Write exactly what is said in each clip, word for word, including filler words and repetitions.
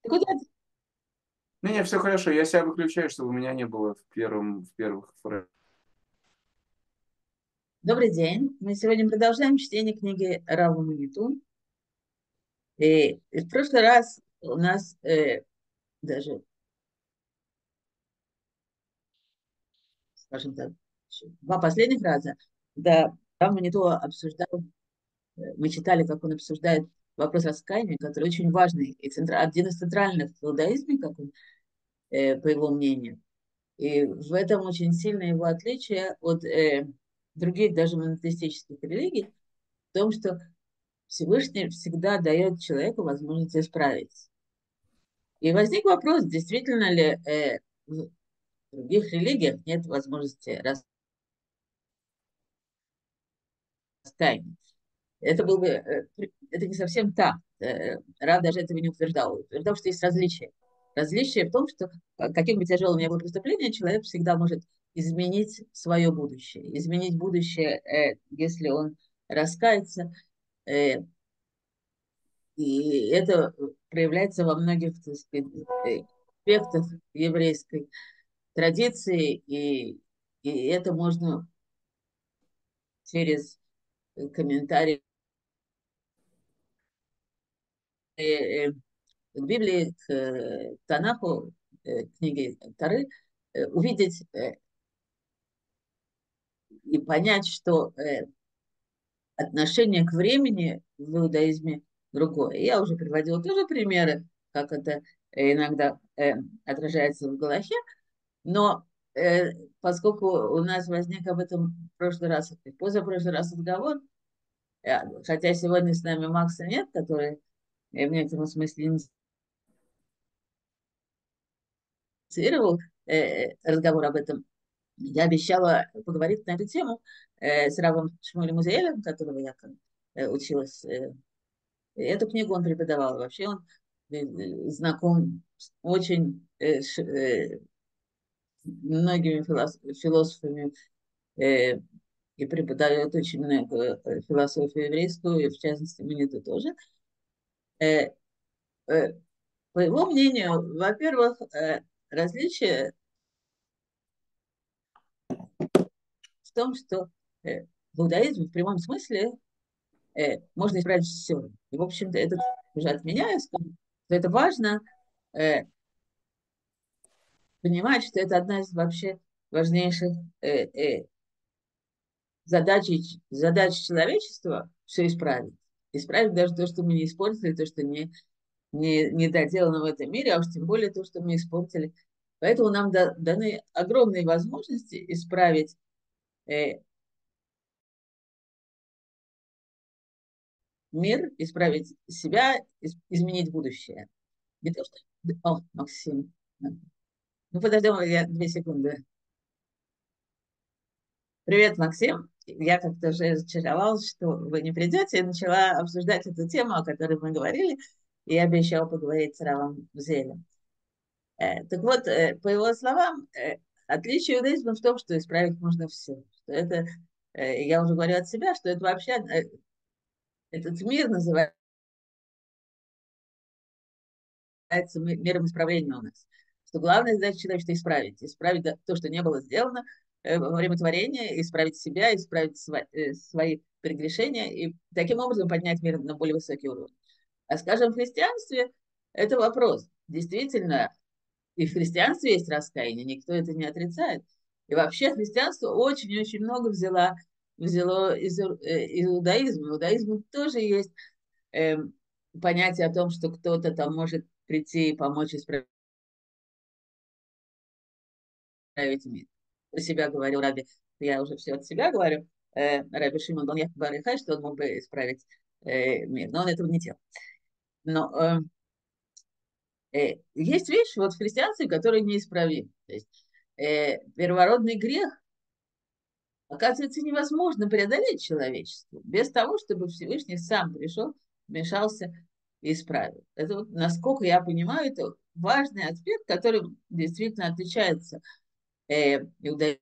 Куда Не, не, все хорошо. Я себя выключаю, чтобы у меня не было в первом, в первых фраз. Добрый день. Мы сегодня продолжаем чтение книги Рава Маниту. И, и в прошлый раз у нас э, даже, скажем так, еще два последних раза, да, Рав Маниту обсуждал, э, мы читали, как он обсуждает вопрос раскаяния, который очень важный и центра, один из центральных в иудаизме, как он, э, по его мнению. И в этом очень сильное его отличие от э, других даже монотеистических религий, в том, что Всевышний всегда дает человеку возможность исправиться. И возник вопрос, действительно ли э, в других религиях нет возможности раскаяния. Это был бы, э, это не совсем так. Э, Рав даже этого не утверждал. Он утверждал, что есть различия. Различие в том, что э, каким бы тяжелым ни было преступление, человек всегда может изменить свое будущее. Изменить будущее, э, если он раскается. Э, И это проявляется во многих, так сказать, э, аспектах еврейской традиции, и, и это можно через э, комментарии э, э, к Библии, к э, Танаху, э, книге Тары, э, увидеть э, и понять, что э, отношение к времени в иудаизме другое. Я уже приводила тоже примеры, как это э, иногда э, отражается в Галахе. Но э, поскольку у нас возник об этом в прошлый раз, и позапрошлый раз разговор, э, хотя сегодня с нами Макса нет, который э, в некотором смысле инициировал э, разговор об этом, я обещала поговорить на эту тему э, с Равом Шмулем Музеэлем, которого я э, училась. Э, эту книгу он преподавал. Вообще он э, знаком с очень э, ш, э, многими философами э, и преподает очень много э, философию еврейскую, и в частности, мне это тоже. Э, э, По его мнению, во-первых, э, различие в том, что э, в иудаизме в прямом смысле э, можно исправить все. И, в общем-то, это уже от меня, я скажу, что это важно э, понимать, что это одна из вообще важнейших э, э, задач, задач человечества все исправить. Исправить даже то, что мы не использовали, то, что не не, не доделано в этом мире, а уж тем более то, что мы испортили. Поэтому нам да, даны огромные возможности исправить э, мир, исправить себя, из, изменить будущее. Не то, что... О, Максим. Ну, подождем, я две секунды. Привет, Максим. Я как-то уже разочаровалась, что вы не придете, и начала обсуждать эту тему, о которой мы говорили, и я обещала поговорить с Равом Зелем. Э, так вот, э, по его словам, э, отличие иудаизма в том, что исправить можно все. Что это, э, я уже говорю от себя, что это вообще, э, этот мир называется ми- миром исправления у нас. Что главная задача человека, что исправить. Исправить да- то, что не было сделано э, во время творения, исправить себя, исправить сва- э, свои прегрешения, и таким образом поднять мир на более высокий уровень. А скажем, в христианстве это вопрос. Действительно, и в христианстве есть раскаяние, никто это не отрицает. И вообще христианство очень-очень много взяло, взяло из, э, из иудаизма. В иудаизме тоже есть э, понятие о том, что кто-то там может прийти и помочь исправить мир. Про себя говорил Раби, я уже все от себя говорю, э, Раби Шимон бан Яхов бар Йохай, что он мог бы исправить э, мир, но он этого не делал. Но э, э, есть вещи вот в христианстве, которые неисправимы. То есть э, первородный грех оказывается, невозможно преодолеть человечеству без того, чтобы Всевышний сам пришел, вмешался и исправил. Это вот, насколько я понимаю, это важный аспект, который действительно отличается э, иудаизм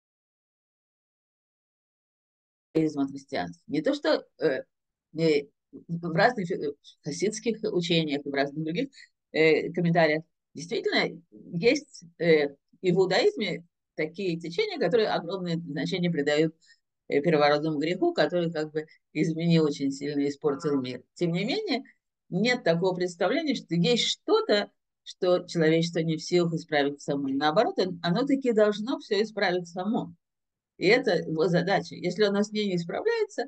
от христианства. Не то, что э, э, в разных э, хасидских учениях и в разных других э, комментариях, действительно есть э, и в иудаизме такие течения, которые огромное значение придают э, первородному греху, который как бы изменил очень сильно, испортил мир. Тем не менее, нет такого представления, что есть что-то, что человечество не в силах исправить само. Наоборот, оно таки должно все исправить само. И это его задача. Если оно с ней не справляется,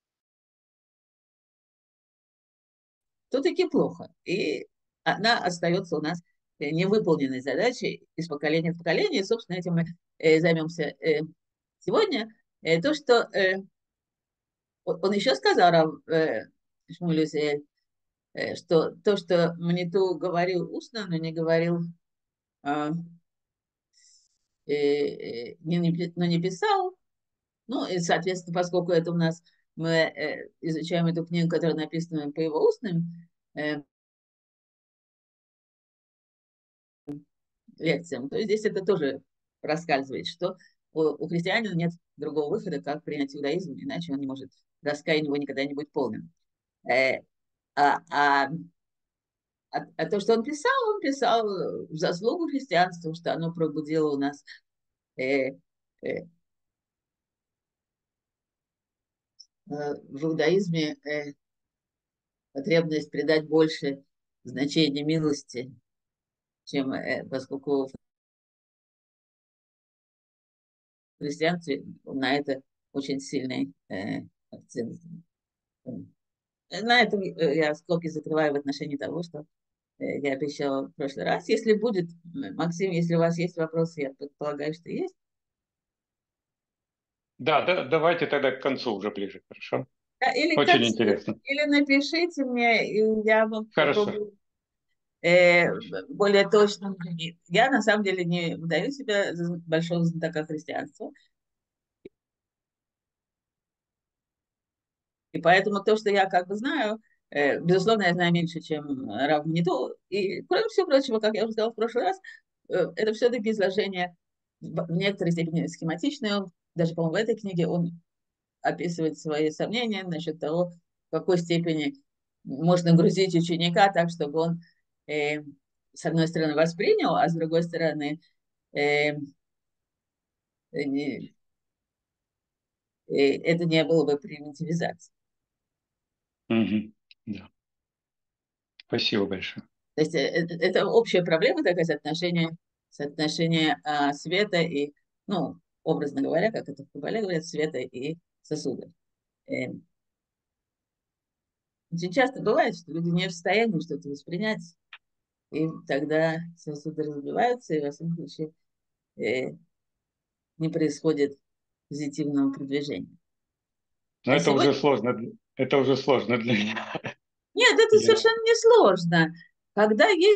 то таки плохо. И она остается у нас э, невыполненной задачей из поколения в поколение. И, собственно, этим мы э, займемся э, сегодня. Э, то, что э, он еще сказал, Рав э, Шмуль Усиэль, э, что то, что Маниту говорил устно, но не говорил, э, э, э, не, не, но не писал. Ну, и, соответственно, поскольку это у нас мы э, изучаем эту книгу, которая написана по его устным э, лекциям, то здесь это тоже проскальзывает, что у, у христианина нет другого выхода, как принять иудаизм, иначе он не может, раскаяние его никогда не будет полным. Э, а, а, а, а то, что он писал, он писал в заслугу христианства, что оно пробудило у нас э, э, в иудаизме э, потребность придать больше значения милости, чем э, поскольку в христианстве на это очень сильный э, акцент. На этом э, я скобки закрываю в отношении того, что э, я обещала в прошлый раз. Если будет, Максим, если у вас есть вопросы, я предполагаю, что есть. Да, да, давайте тогда к концу уже ближе, хорошо? Да, или к Очень концу, интересно. или напишите мне, и я вам Хорошо. попробую э, более точно. Я на самом деле не выдаю себя за большого знатока христианства. И поэтому то, что я как бы знаю, э, безусловно, я знаю меньше, чем Рав Ниту. И, кроме всего прочего, как я уже сказала в прошлый раз, э, это все-таки изложение в в некоторой степени схематичное. Он, даже, по-моему, в этой книге он описывает свои сомнения насчет того, в какой степени можно грузить ученика так, чтобы он, э, с одной стороны, воспринял, а с другой стороны, э, не- э, это не было бы примитивизацией. Мгм. Да. Спасибо большое. То есть э, это, это общая проблема, такая соотношение, соотношение а, света и, ну, образно говоря, как это в Кабале говорят, света и сосудов. Э, Очень часто бывает, что люди не в состоянии что-то воспринять, и тогда сосуды разбиваются, и, во всяком случае, э, не происходит позитивного продвижения. Но А это уже сегодня... сложно. для- Это уже сложно для меня. Нет, это Я- совершенно не сложно. Когда есть...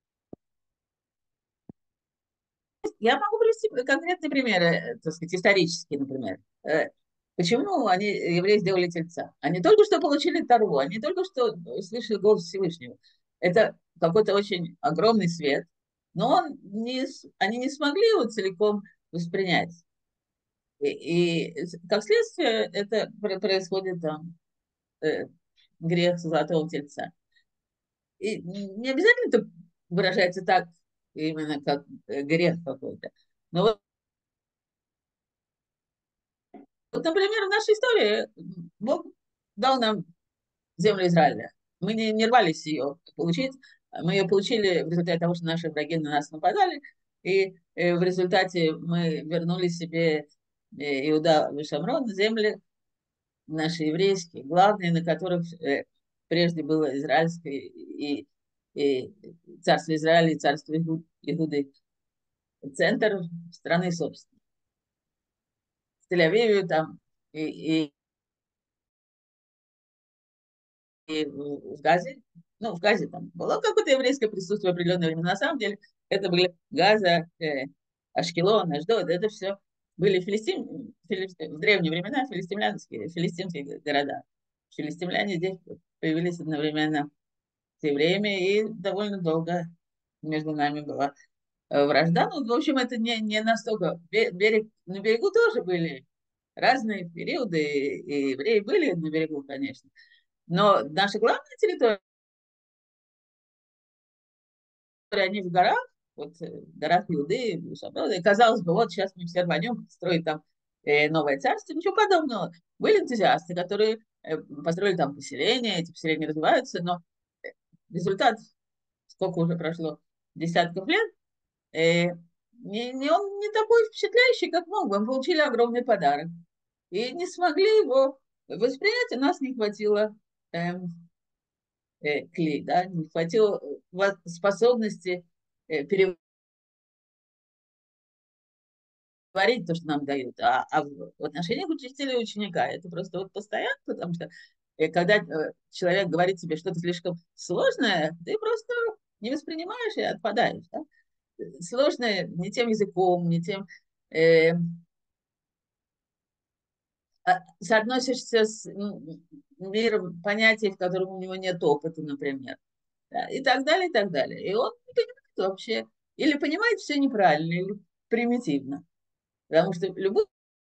Я могу привести конкретные примеры, э, так сказать, исторические, например. Э, Почему они, евреи, сделали тельца? Они только что получили Тору, они только что слышали голос Всевышнего. Это какой-то очень огромный свет, но он не, с- они не смогли его целиком воспринять. И, и как следствие это пр- происходит там э, грех золотого тельца. И не обязательно это выражается так, именно как э, грех какой-то. Но вот, вот, например, в нашей истории Бог дал нам землю Израиля. Мы не, не рвались ее получить. Мы ее получили в результате того, что наши враги на нас нападали. И э, в результате мы вернули себе э, Иуда и Шамрон, земли наши еврейские, главные, на которых э, прежде было израильское и, и царство Израиля, и царство Игу- Игуды, центр страны, собственно. В Тель-Авиве там и, и и в Газе, ну, в Газе там было какое-то еврейское присутствие в определенное время. На самом деле это были Газа, э, Ашкелон, Ашдод, это все были филистим, фили- в древние времена филистимлянские, филистимские города. Филистимляне здесь появились одновременно с евреями, и довольно долго между нами была э, вражда. Ну, в общем, это не, не настолько... Берег, на берегу тоже были разные периоды, и евреи были на берегу, конечно. Но наша главная территория они в горах, вот э, в горах Иуды, и казалось бы, вот сейчас мы все рванем строить там э, новое царство, ничего подобного. Были энтузиасты, которые э, построили там поселения, эти поселения развиваются, но э, результат, сколько уже прошло, десятков лет, э, не, не, он не такой впечатляющий, как мог бы. Мы получили огромный подарок. И не смогли его воспринять, у нас не хватило эм, э, клей, да, не хватило э, способности э, переварить то, что нам дают. А, а в в отношениях учителя и ученика это просто вот постоянно, потому что э, когда э, человек говорит тебе что-то слишком сложное, ты просто не воспринимаешь и отпадаешь. Да? Сложное не тем языком, не тем... Э, а, соотносишься с м, миром понятий, в котором у него нет опыта, например. Да, и так далее, и так далее. И он не понимает вообще. Или понимает все неправильно, или примитивно. Потому что любую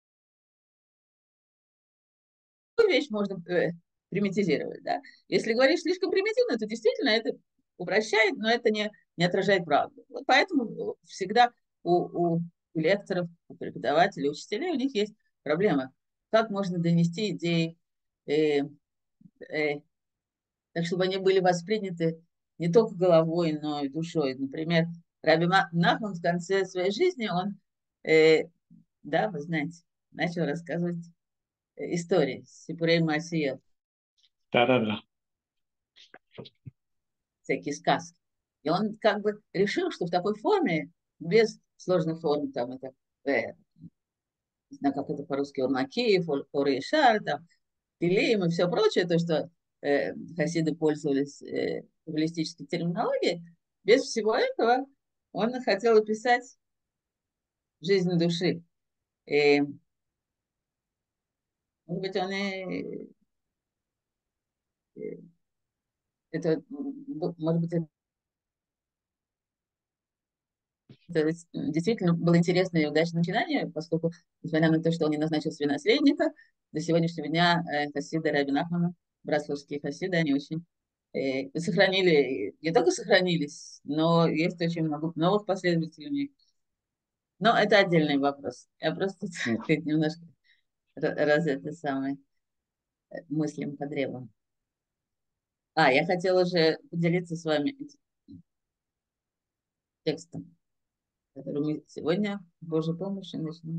вещь можно э, примитизировать. Да? Если говоришь слишком примитивно, то действительно это упрощает, но это не, не отражает правду. Вот поэтому всегда у, у, у лекторов, у преподавателей, у учителей у них есть проблема. Как можно донести идеи э, э, так, чтобы они были восприняты не только головой, но и душой. Например, Раби Нахман в конце своей жизни, он, э, да, вы знаете, начал рассказывать э, истории Сипурей Маасиот, Да-да-да. всякие сказки. И он как бы решил, что в такой форме, без сложных форм, там это, э, не знаю, как это по-русски, Орнакиев, Оры и Шар, там, Пилеем и все прочее, то, что э, хасиды пользовались э, каббалистической терминологией, без всего этого он хотел описать жизнь души. И, может быть, он и, и это, может быть, это действительно было интересное и удачное начинание, поскольку, несмотря на то, что он не назначил себе наследника, до сегодняшнего дня э, хасиды Раби Нахмана, братславские хасиды, они очень э, сохранили, не только сохранились, но есть очень много новых последователей у них. Но это отдельный вопрос. Я просто так Ух. сказать, немножко раз это самое мыслим по древу. А, я хотела уже поделиться с вами текстом, который мы сегодня, с Божьей помощью, начнем.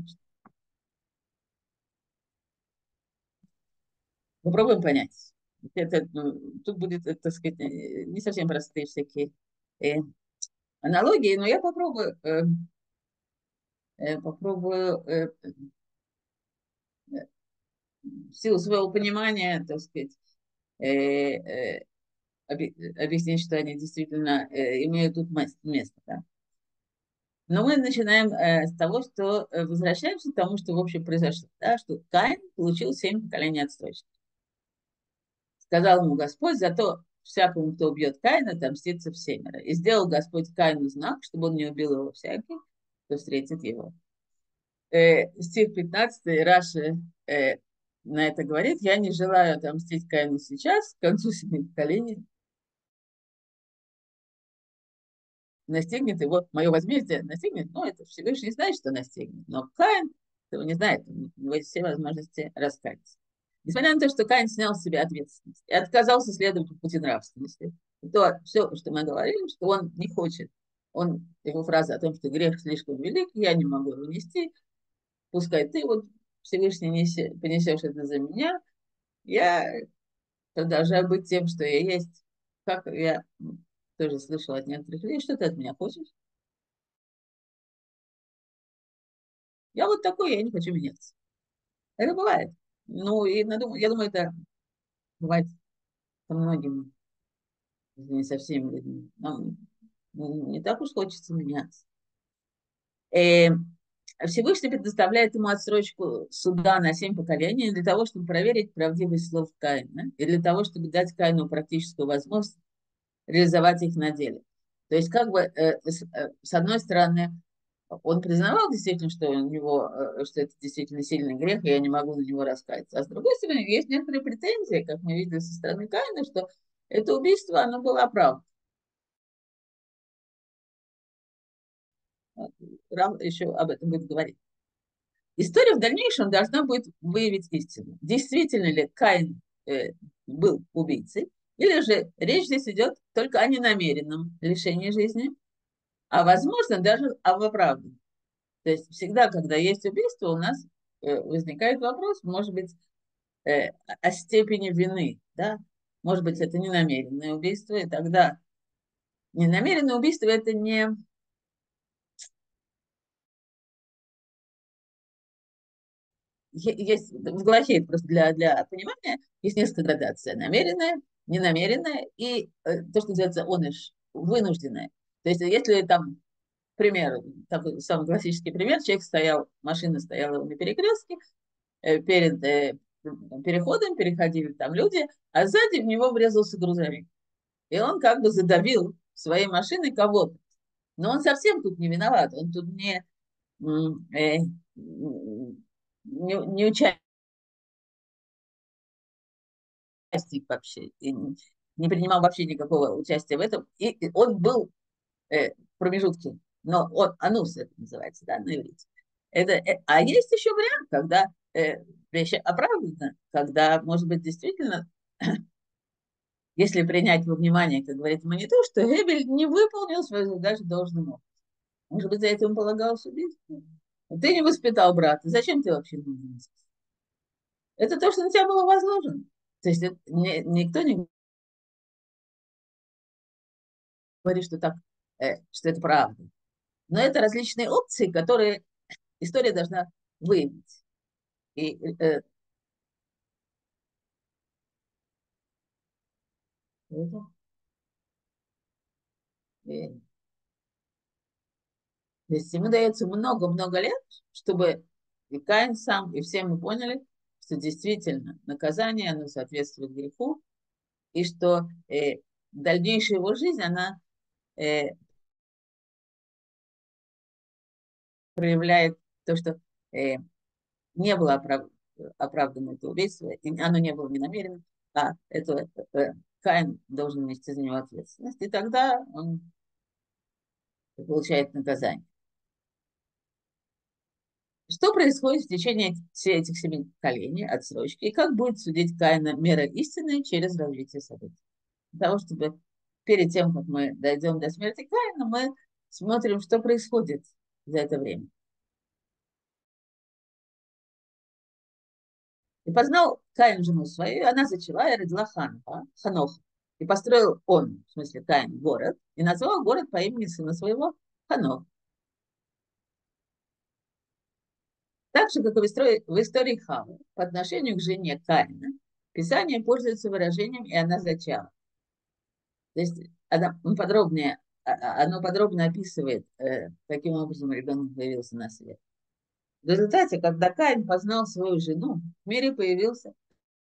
Попробуем понять. Это, ну, тут будет, это, так сказать, э, не совсем простые всякие э, аналогии, но я попробую, э, э, попробую э, в силу своего понимания, так сказать, э, э, объяснить, что они действительно э, имеют тут место. Да? Но мы начинаем э, с того, что э, возвращаемся к тому, что в общем произошло, да? Что Каин получил семь поколений отсрочки. Сказал ему Господь, зато всякому, кто убьет Каина, отомстится всемеро. И сделал Господь Каину знак, чтобы он не убил его всякий, кто встретит его. Э, стих пятнадцатый, Раши э, на это говорит, я не желаю отомстить Каину сейчас, к концу семи поколений, настигнет его, мое возмездие настигнет, но это Всевышний знает, что настигнет. Но Каин этого не знает, у него есть все возможности раскаяться. Несмотря на то, что Каин снял с себя ответственность и отказался следовать по пути нравственности, то все, что мы говорим, что он не хочет, он, его фраза о том, что грех слишком велик, я не могу его нести, пускай ты вот Всевышний неси, понесешь это за меня, я продолжаю быть тем, что я есть, как я тоже слышала от некоторых людей, что ты от меня хочешь. Я вот такой, я не хочу меняться. Это бывает. Ну, и надум- я думаю, это бывает со многими, если не со всеми людьми. Нам не так уж хочется меняться. Э, Всевышний предоставляет ему отсрочку суда на семь поколений для того, чтобы проверить правдивость слов Каина и для того, чтобы дать Каину практическую возможность реализовать их на деле. То есть, как бы, э, с, э, с одной стороны, он признавал действительно, что у него, э, что это действительно сильный грех, и я не могу на него раскаяться. А с другой стороны, есть некоторые претензии, как мы видели со стороны Каина, что это убийство, оно было оправдано. Рам еще об этом будет говорить. История в дальнейшем должна будет выявить истину. Действительно ли Каин э, был убийцей, или же речь здесь идет только о ненамеренном лишении жизни, а возможно даже об оправданном. То есть всегда, когда есть убийство, у нас э, возникает вопрос, может быть, э, о степени вины. Да? Может быть, это ненамеренное убийство, и тогда ненамеренное убийство – это не… Есть в Галахе, просто для, для понимания, есть несколько градаций. Намеренное, ненамеренное и э, то, что называется оныш, вынужденное. То есть если там, пример, такой самый классический пример, человек стоял, машина стояла на перекрестке, э, перед э, переходом переходили там люди, а сзади в него врезался грузовик. И он как бы задавил своей машиной кого-то. Но он совсем тут не виноват, он тут не, э, не, не участвует вообще, и не принимал вообще никакого участия в этом. И он был э, в промежутке, но он, анус это называется, да, на иврите. Это, э, а есть еще вариант, когда э, вещь оправдана, когда, может быть, действительно, если принять во внимание, как говорит Маниту, что Гебель не выполнил свою задачу должным образом. Может быть, за это ему полагалось убийство. Ты не воспитал брата, зачем ты вообще нужен? Это то, что на тебя было возложено. То есть это, не, никто не говорит, что, так, э, что это правда. Но это различные опции, которые история должна выявить. И, э, это, э, то есть ему дается много-много лет, чтобы и Каин сам, и все мы поняли, что действительно наказание, оно соответствует греху, и что э, дальнейшая его жизнь, она э, проявляет то, что э, не было оправ... оправдано это убийство, и оно не было ненамеренным, а это э, Каин должен нести за него ответственность. И тогда он получает наказание. Что происходит в течение всех этих семи поколений, отсрочки, и как будет судить Каина мера истины через развитие событий? Для того, чтобы перед тем, как мы дойдем до смерти Каина, мы смотрим, что происходит за это время. И познал Каин жену свою, и она зачала и родила Ханоха, Ханоха. И построил он, в смысле Каин, город, и назвал город по имени сына своего Ханох. Так же, как и в истории, в истории Хавы, по отношению к жене Каина, Писание пользуется выражением «и она зачала». То есть она подробнее, а, а, оно подробно описывает, э, каким образом ребенок появился на свет. В результате, когда Каин познал свою жену, в мире появился,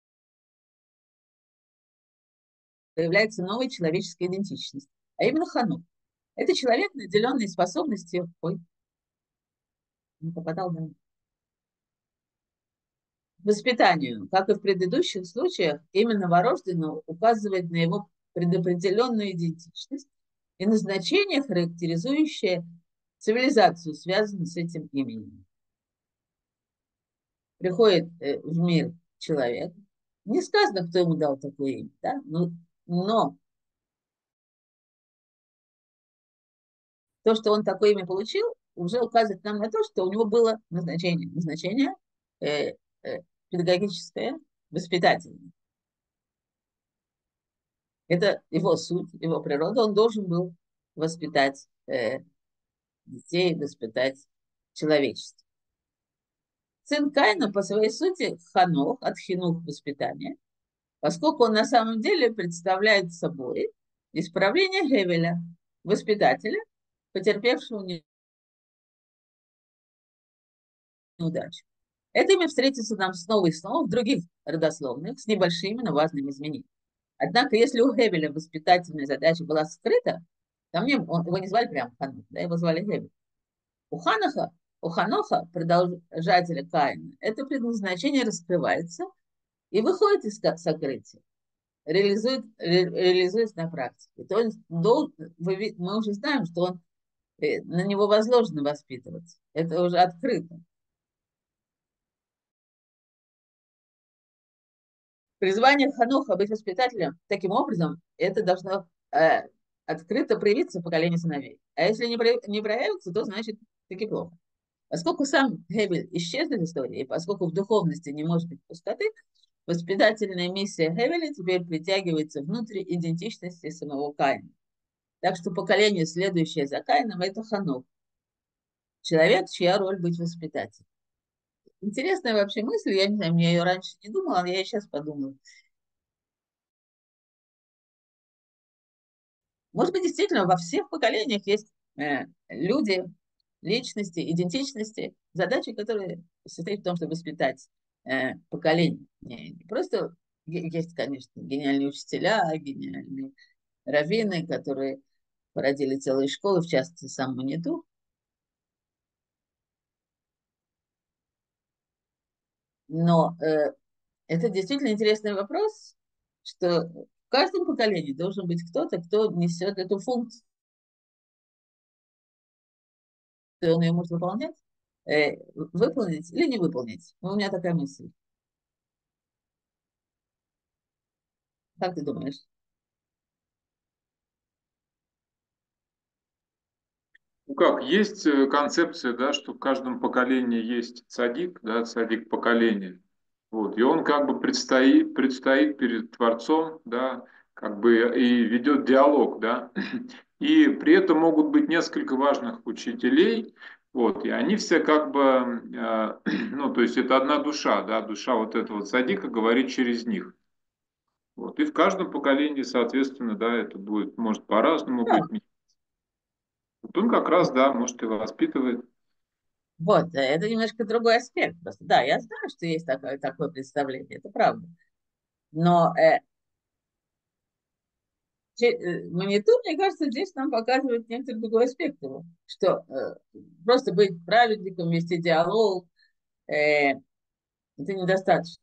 появляется новая человеческая идентичность, а именно Ханук. Это человек, наделенный способностью, ой, не попадал в воспитанию. Как и в предыдущих случаях, именно новорожденного указывает на его предопределенную идентичность и назначение, характеризующее цивилизацию, связанную с этим именем. Приходит э, в мир человек, не сказано, кто ему дал такое имя, да? но, но то, что он такое имя получил, уже указывает нам на то, что у него было назначение. Назначение э, э, педагогическое, воспитательное. Это его суть, его природа. Он должен был воспитать э, детей, воспитать человечество. Сын Каина по своей сути Ханох, от хинух воспитания, поскольку он на самом деле представляет собой исправление Гевеля, воспитателя, потерпевшего неудачу. Это имя встретится нам снова и снова в других родословных с небольшими, но важными изменениями. Однако, если у Гевеля воспитательная задача была скрыта, там не, он, его не звали прям Ханох, да, его звали Гевель. У Ханоха, у Ханоха, продолжателя Каина, это предназначение раскрывается и выходит из сокрытия, реализует, ре, реализуется на практике. То есть мы уже знаем, что он И на него возложено воспитывать. Это уже открыто. Призвание Ханоха быть воспитателем, таким образом, это должно э, открыто проявиться в поколении сыновей. А если не, прояв, не проявится, то значит таки плохо. Поскольку сам Хевель исчез из истории, и поскольку в духовности не может быть пустоты, воспитательная миссия Хевеля теперь притягивается внутрь идентичности самого Каина. Так что поколение, следующее за Каином, это Ханох. Человек, чья роль быть воспитателем. Интересная вообще мысль, я не знаю, я ее раньше не думала, я и сейчас подумала. Может быть, действительно, во всех поколениях есть э, люди, личности, идентичности, задачи, которые состоят в том, чтобы воспитать э, поколение. Не, не просто есть, конечно, гениальные учителя, гениальные раввины, которые породили целые школы, в частности, сам Маниту. Но э, это действительно интересный вопрос, что в каждом поколении должен быть кто-то, кто несет эту функцию. Он ее может выполнять, э, выполнить или не выполнить. У меня такая мысль. Как ты думаешь? Ну как, есть э, концепция, да, что в каждом поколении есть цадик, да, цадик поколения. Вот, и он как бы предстоит, предстоит перед Творцом, да, как бы и ведет диалог, да. И при этом могут быть несколько важных учителей, вот, и они все как бы, э, ну, то есть это одна душа, да, душа вот этого цадика говорит через них. Вот, и в каждом поколении, соответственно, да, это будет, может по-разному Да. быть. Вот он как раз, да, может и воспитывает. Вот, э, это немножко другой аспект. Просто, да, я знаю, что есть такое, такое представление, это правда. Но э, че- э, Маниту, мне кажется, здесь нам показывает некоторый другой аспект его, что э, просто быть праведником, вести диалог, э, это недостаточно.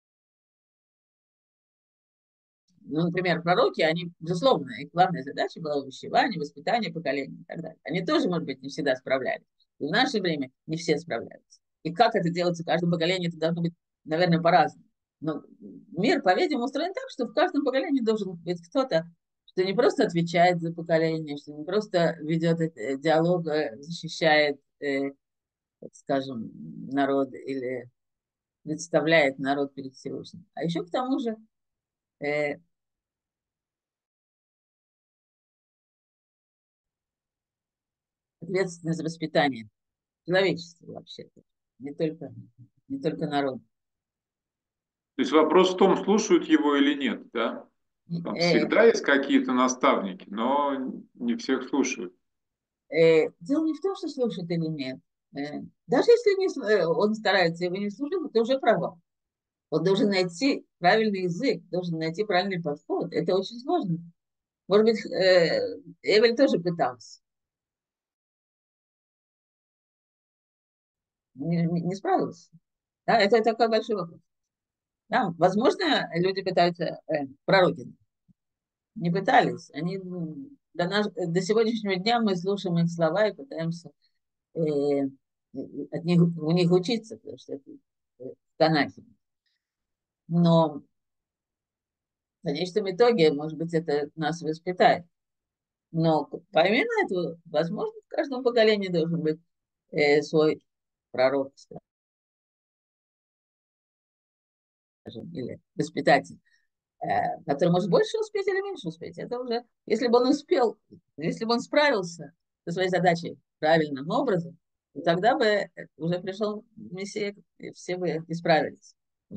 Ну, например, пророки, они, безусловно, их главная задача была увещевание, воспитание поколения и так далее. Они тоже, может быть, не всегда справлялись. И в наше время не все справляются. И как это делается в каждом поколении, это должно быть, наверное, по-разному. Но мир, по-видимому, устроен так, что в каждом поколении должен быть кто-то, что не просто отвечает за поколение, что не просто ведет э, диалог, э, защищает, э, так скажем, народ или представляет народ перед Всевышним. А еще к тому же э, ответственность за воспитание человечества вообще-то, не только, не только народ. То есть вопрос в том, слушают его или нет, да? Там Э, всегда есть какие-то наставники, но не всех слушают. э, дело не в том, что слушает или нет. Э, даже если не, сл- э, он старается его не слушать, это уже провал. Он должен найти правильный язык, должен найти правильный подход. Это очень сложно. Может быть, э, Эвель тоже пытался. Не, не- не справился. Да, это такой большой вопрос. Да, возможно, люди пытаются, э, пророки не пытались. Они ну, до, наш, до сегодняшнего дня мы слушаем их слова и пытаемся э, от них, у них учиться, потому что это э, в Танахе. Но в конечном итоге, может быть, это нас воспитает. Но помимо этого, возможно, в каждом поколении должен быть э, свой пророк, скажем, или воспитатель, э, который может больше успеть или меньше успеть. Это уже, если бы он успел, если бы он справился со своей задачей правильным образом, то тогда бы уже пришел Мессия, и все бы исправились.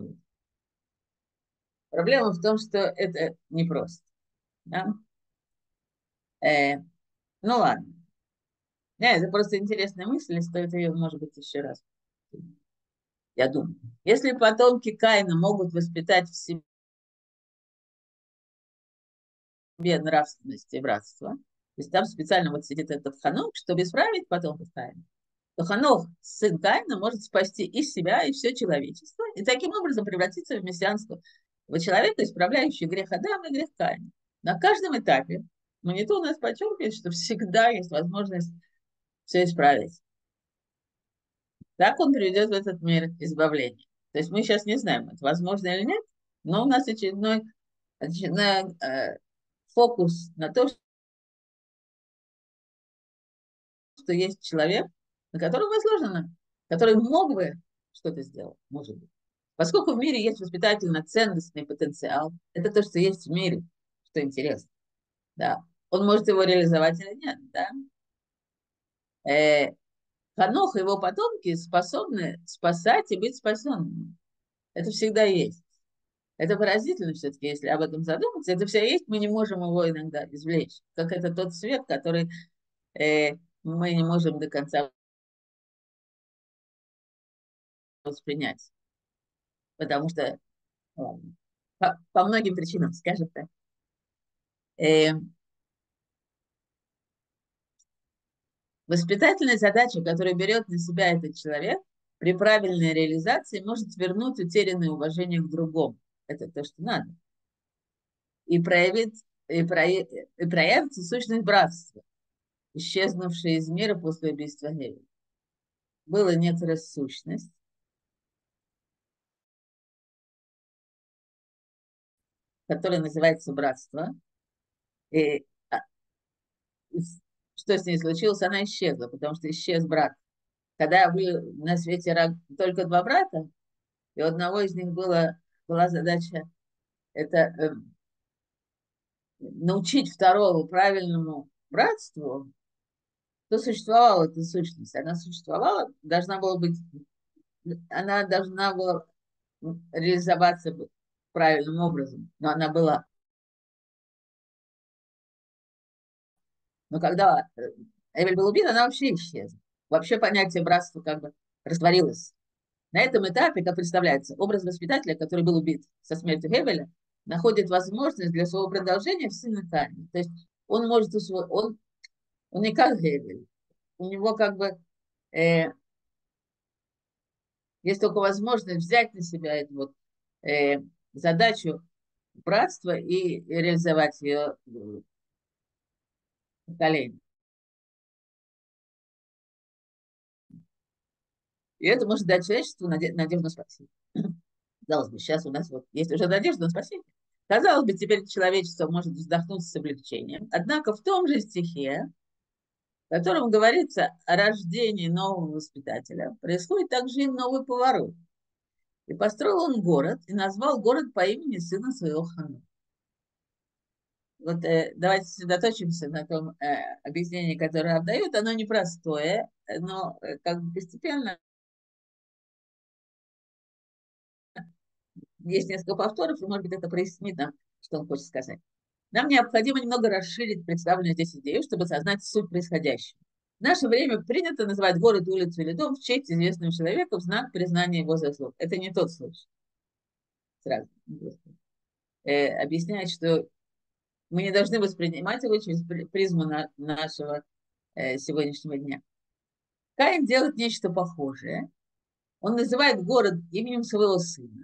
Проблема в том, что это непросто. Да? Э, ну ладно. Не, это просто интересная мысль, и стоит ее, может быть, еще раз. Я думаю. Если потомки Каина могут воспитать в себе нравственность и братство, то есть там специально вот сидит этот Ханок, чтобы исправить потомков Каина, то Ханох, сын Каина, может спасти и себя, и все человечество, и таким образом превратиться в мессианского в человека, исправляющий грех Адама и грех Каина. На каждом этапе Маниту у нас подчеркивает, что всегда есть возможность все исправить. Так он приведет в этот мир избавление. То есть мы сейчас не знаем, это возможно или нет, но у нас очередной, очередной э, фокус на то, что есть человек, на которого возложено, который мог бы что-то сделать, может быть. Поскольку в мире есть воспитательно-ценностный потенциал, это то, что есть в мире, что интересно. Да. Он может его реализовать или нет. Да? Э, Ханох и его потомки способны спасать и быть спасенными. Это всегда есть. Это поразительно все-таки, если об этом задуматься. Это все есть, мы не можем его иногда извлечь. Как это тот свет, который э, мы не можем до конца воспринять. Потому что ладно, по, по многим причинам, скажем так. Э, Воспитательная задача, которую берет на себя этот человек, при правильной реализации может вернуть утерянное уважение к другому. Это то, что надо. И, проявить, и, прояв, и проявится сущность братства, исчезнувшая из мира после убийства Гевеля. Была некоторая сущность, которая называется братство. И что с ней случилось? Она исчезла, потому что исчез брат. Когда были на свете только два брата, и у одного из них было, была задача это э, научить второго правильному братству, то существовала эта сущность. Она существовала, должна была быть, она должна была реализоваться правильным образом, но она была. Но когда Эвель был убит, она вообще исчезла. Вообще понятие братства как бы растворилось. На этом этапе, как представляется, образ воспитателя, который был убит со смертью Гевеля, находит возможность для своего продолжения в сыне Каина. То есть он может, он, он не как Гевель, у него как бы э, есть только возможность взять на себя эту вот э, задачу братства и реализовать ее в поколении. И это может дать человечеству надежду на спасение. Казалось бы, сейчас у нас вот есть уже надежда на спасение. Казалось бы, теперь человечество может вздохнуть с облегчением. Однако в том же стихе, в котором говорится о рождении нового воспитателя, происходит также и новый поворот. И построил он город, и назвал город по имени сына своего Хана. Вот э, давайте сосредоточимся на том э, объяснении, которое отдают. Оно непростое, но э, как бы постепенно есть несколько повторов, и, может быть, это прояснит нам, что он хочет сказать. Нам необходимо немного расширить представленную здесь идею, чтобы осознать суть происходящего. В наше время принято называть город, улицу или дом в честь известного человека в знак признания его заслуг. Это не тот случай. Сразу. Э, объясняет, что мы не должны воспринимать его через призму на, нашего э, сегодняшнего дня. Каин делает нечто похожее. Он называет город именем своего сына.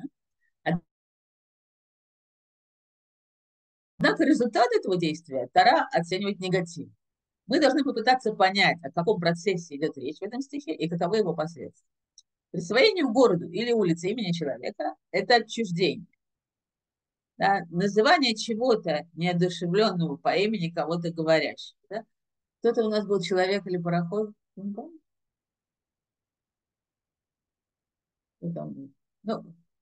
Однако результат этого действия Тора оценивает негативно. Мы должны попытаться понять, о каком процессе идет речь в этом стихе и каковы его последствия. Присвоение городу или улице имени человека – это отчуждение. Да? Называние чего-то неодушевленного по имени кого-то говорящего. Да? Кто-то у нас был человек или пароход? Ну, ну,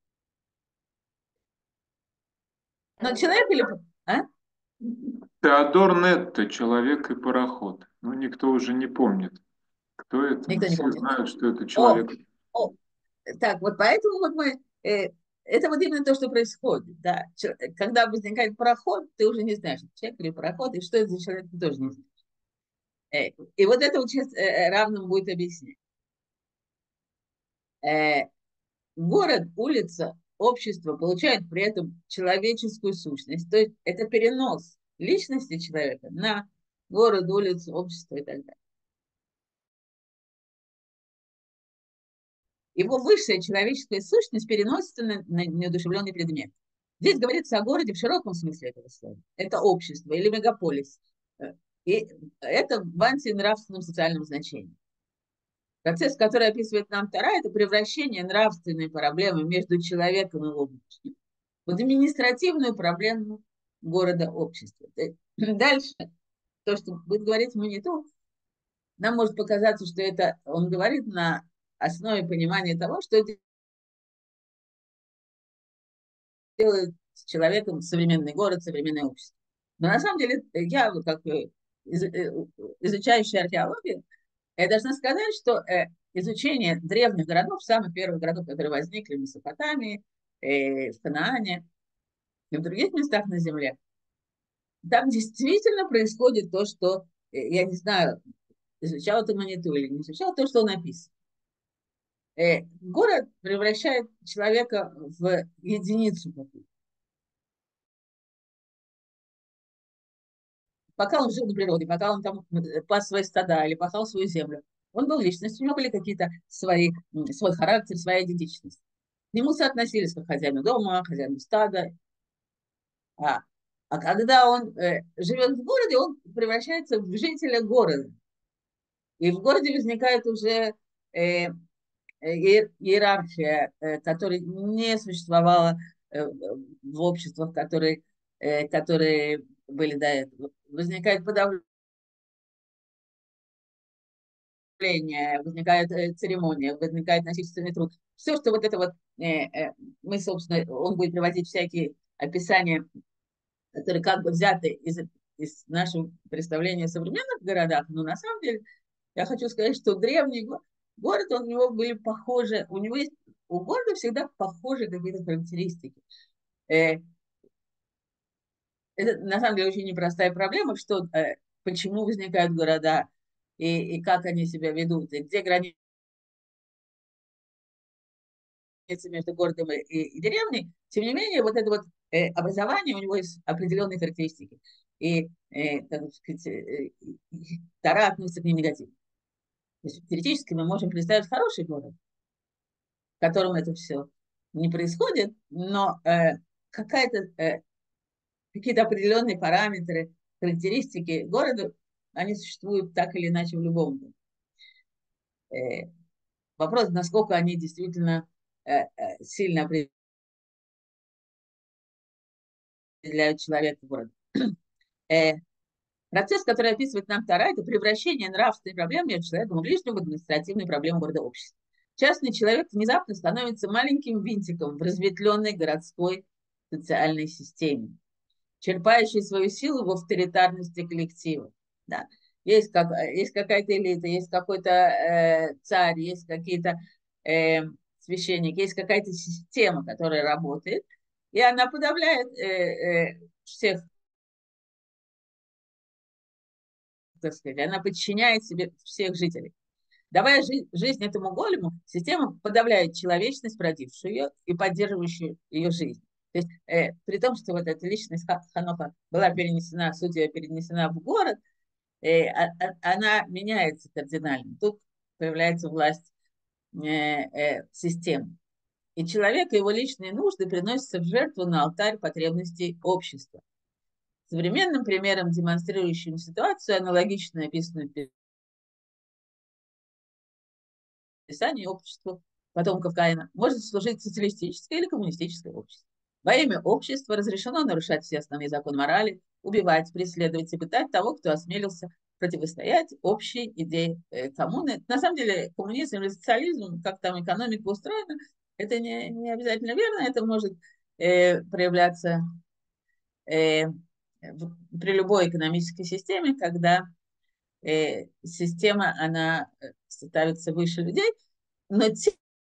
человек или... А? Теодор Нетто, «Человек и пароход». Ну, никто уже не помнит, кто это. Никто Но не все помнит. знают, что это человек. О, о, так, вот поэтому вот мы... Э, это вот именно то, что происходит. Да. Когда возникает пароход, ты уже не знаешь, человек или пароход, и что это за человек, ты тоже не знаешь. Э, и вот это вот сейчас э, равным будет объяснять. Э, город, улица, общество получают при этом человеческую сущность. То есть это перенос личности человека на город, улицу, общество и так далее. Его высшая человеческая сущность переносится на, на неодушевленный предмет. Здесь говорится о городе в широком смысле этого слова. Это общество или мегаполис. И это в антинравственном социальном значении. Процесс, который описывает нам Тора, это превращение нравственной проблемы между человеком и его ближним в административную проблему города, общества. Дальше, то, что будет говорить Маниту, нам может показаться, что это он говорит на основе понимания того, что это делает с человеком современный город, современное общество. Но на самом деле я, как изучающий археологию, я должна сказать, что изучение древних городов, самых первых городов, которые возникли в Месопотамии, в Ханаане и в других местах на Земле, там действительно происходит то, что, я не знаю, изучал это Маниту или не изучал, то, что он написан. Город превращает человека в единицу какую-то. Пока он жил на природе, пока он там пас свои стада или пахал свою землю, он был личностью, у него были какие-то свои, свой характер, своя идентичность. К нему соотносились как хозяину дома, хозяину стада. А, а когда он э, живет в городе, он превращается в жителя города. И в городе возникает уже э, иерархия, э, которой не существовала э, в обществах, которые, э, которые были до этого. Возникает подавление, возникает э, церемония, возникает насильственный труд. Все, что вот это вот, э, э, мы, собственно, он будет приводить всякие описания, которые как бы взяты из, из нашего представления о современных городах, но на самом деле я хочу сказать, что древний город, он, у него были похожи, у него есть, у города всегда похожи какие-то характеристики. Э, это на самом деле очень непростая проблема, что, э, почему возникают города и, и как они себя ведут, и где границы между городом и, и, и деревней. Тем не менее, вот это вот э, образование, у него есть определенные характеристики. И, э, так сказать, э, Тора относится к ним негативно. То есть теоретически мы можем представить хороший город, в котором это все не происходит, но э, какая-то, э, какие-то определенные параметры, характеристики города, они существуют так или иначе в любом городе. Э, вопрос, насколько они действительно э, э, сильно определяют человека в городе. Э, процесс, который описывает нам Тора, это превращение нравственной проблемы между человеком и ближним в административную проблему города общества. Частный человек внезапно становится маленьким винтиком в разветвленной городской социальной системе, черпающей свою силу в авторитарности коллектива. Да. Есть, как, есть какая-то элита, есть какой-то э, царь, есть какие-то э, священники, есть какая-то система, которая работает, и она подавляет э, э, всех, так сказать, она подчиняет себе всех жителей. Давая жи- жизнь этому голему, система подавляет человечность, породившую ее и поддерживающую ее жизнь. То есть, э, при том, что вот эта личность Ханоха была перенесена, судья перенесена в город, э, а, а, она меняется кардинально. Тут появляется власть э, э, системы. И человек и его личные нужды приносятся в жертву на алтарь потребностей общества. Современным примером, демонстрирующим ситуацию, аналогично описанную в Писании обществу потомков Каина, может служить социалистическое или коммунистическое общество. Во имя общества разрешено нарушать все основные законы морали, убивать, преследовать и пытать того, кто осмелился противостоять общей идее э, коммуны. На самом деле коммунизм или социализм, как там экономика устроена, это не, не обязательно верно, это может э, проявляться э, в, при любой экономической системе, когда э, система, она ставится выше людей, но те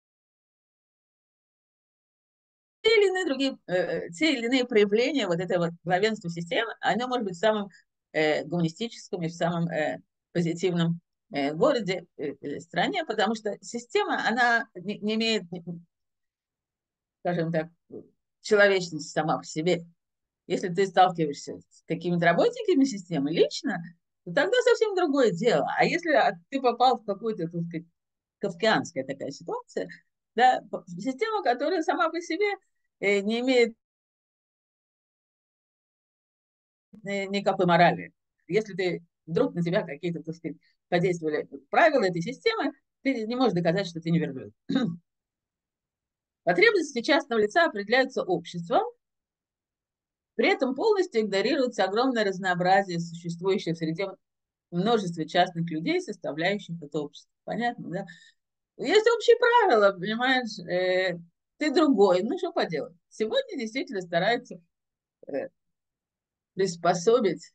или иные другие, э, те или иные проявления вот этого главенства системы, оно может быть в самом э, гуманистическом и в самом э, позитивном э, городе э, или стране, потому что система, она не, не имеет, скажем так, человечности сама по себе. Если ты сталкиваешься с какими-то работниками системы лично, то тогда совсем другое дело. А если ты попал в какую-то, так сказать, кавказская такая ситуация, да, система, которая сама по себе э, не имеет никакой морали. Если ты вдруг на тебя какие-то, так сказать, подействовали правила этой системы, ты не можешь доказать, что ты не верблюд. Потребности частного лица определяются обществом, при этом полностью игнорируется огромное разнообразие существующих в среде множества частных людей, составляющих это общество. Понятно, да? Есть общие правила, понимаешь? Э, ты другой, ну что поделать? Сегодня действительно стараются э, приспособить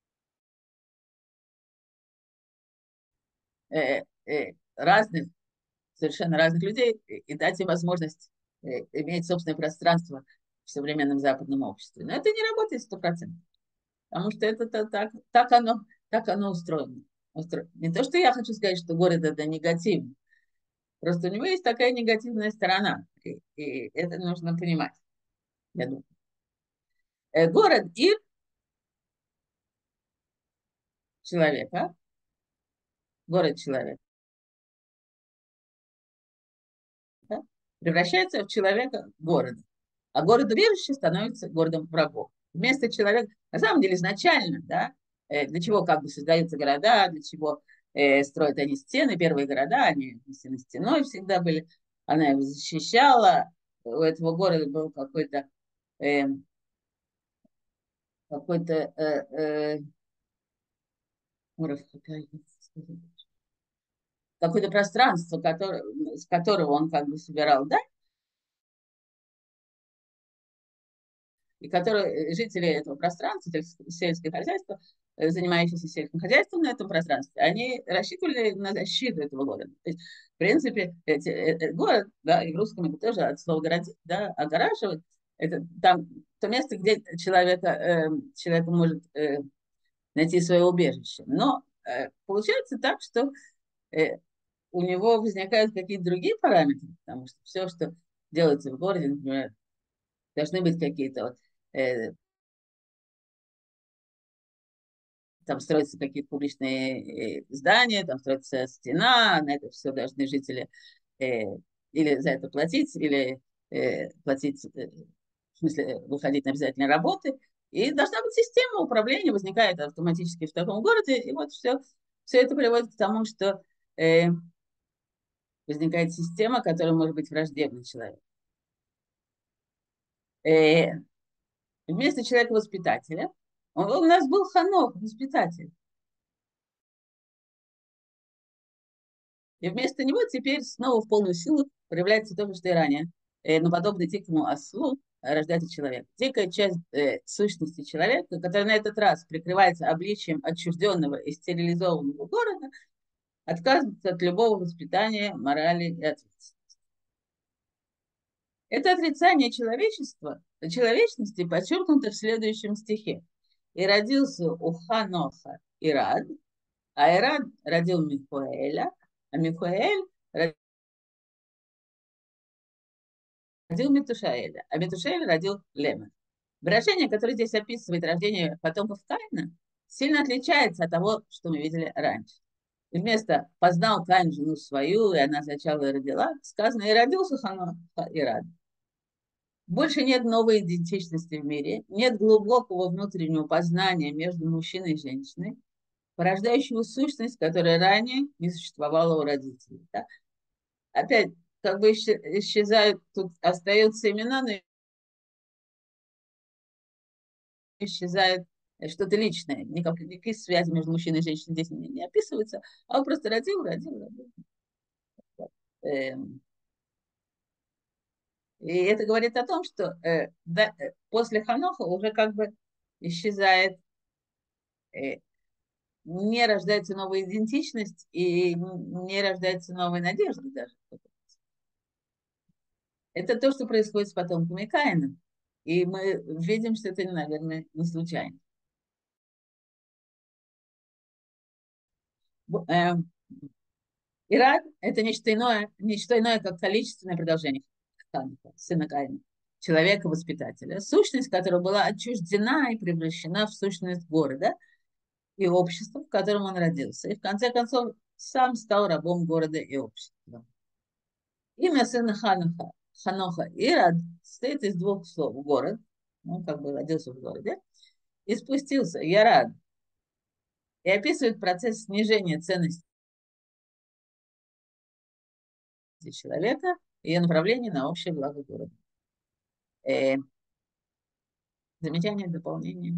э, э, разных, совершенно разных людей и, и дать им возможность э, иметь собственное пространство в современном западном обществе. Но это не работает сто процентов. Потому что это то, так, так, оно, так оно устроено. Устро... Не то, что я хочу сказать, что город это негативно. Просто у него есть такая негативная сторона. И, и это нужно понимать, я думаю. Э, город и человека, город человека, да, превращается в человека города. А город верующий становится городом врагов. Вместо человека, на самом деле изначально, да, э, для чего как бы создаются города, для чего э, строят они стены, первые города, они стены стеной всегда были, она его защищала, у этого города был какой-то э, какой-то э, э, какое-то пространство, которое, с которого он как бы собирал, да, и которые жители этого пространства, сельское хозяйство, занимающиеся сельским хозяйством на этом пространстве, они рассчитывали на защиту этого города. То есть, в принципе, эти, э, город, да, и в русском это тоже от слова городить, да, огораживать, это там то место, где человека, э, человек может э, найти свое убежище. Но э, получается так, что э, у него возникают какие-то другие параметры, потому что все, что делается в городе, например, должны быть какие-то вот, э, там строятся какие-то публичные э, здания, там строится стена, на это все должны жители э, или за это платить, или э, платить, э, в смысле, выходить на обязательные работы. И должна быть система управления, возникает автоматически в таком городе, и вот все, все это приводит к тому, что э, возникает система, которая может быть враждебна человеку. Э, вместо человека-воспитателя, он, у нас был Ханох, воспитатель. И вместо него теперь снова в полную силу проявляется то, что и ранее. Э, но подобно дикому ослу рождается человек. Дикая часть э, сущности человека, которая на этот раз прикрывается обличием отчужденного и стерилизованного города, отказывается от любого воспитания, морали и ответственности. Это отрицание человечества, человечности подчеркнуто в следующем стихе. «И родился у Ханоха Ирад, а Ирад родил Михуэля, а Михуэль родил Метушаэля, а Метушаэль родил Лема». Выражение, которое здесь описывает рождение потомков Каина, сильно отличается от того, что мы видели раньше. И вместо «познал Каин жену свою, и она зачала и родила», сказано «и родился Ханоха Ирад». Больше нет новой идентичности в мире, нет глубокого внутреннего познания между мужчиной и женщиной, порождающего сущность, которая ранее не существовала у родителей. Да? Опять, как бы исчезают, тут остаются имена, но исчезает что-то личное. Никак, никакие связи между мужчиной и женщиной здесь не, не описываются, а он просто родил, родил, родил. Эм. И это говорит о том, что э, да, после Ханоха уже как бы исчезает, э, не рождается новая идентичность и не рождается новая надежда даже. Это то, что происходит с потомками Каина. И мы видим, что это, наверное, не случайно. Ирад – это нечто иное, нечто иное, как количественное продолжение сына Каина, человека-воспитателя, сущность которого была отчуждена и превращена в сущность города и общества, в котором он родился. И в конце концов сам стал рабом города и общества. Имя сына Ханоха, Ханоха Ирад состоит из двух слов. Город, он как бы родился в городе, и спустился, Ярад, и описывает процесс снижения ценности человека и ее направление на общее благо города. Э, замечания, дополнения?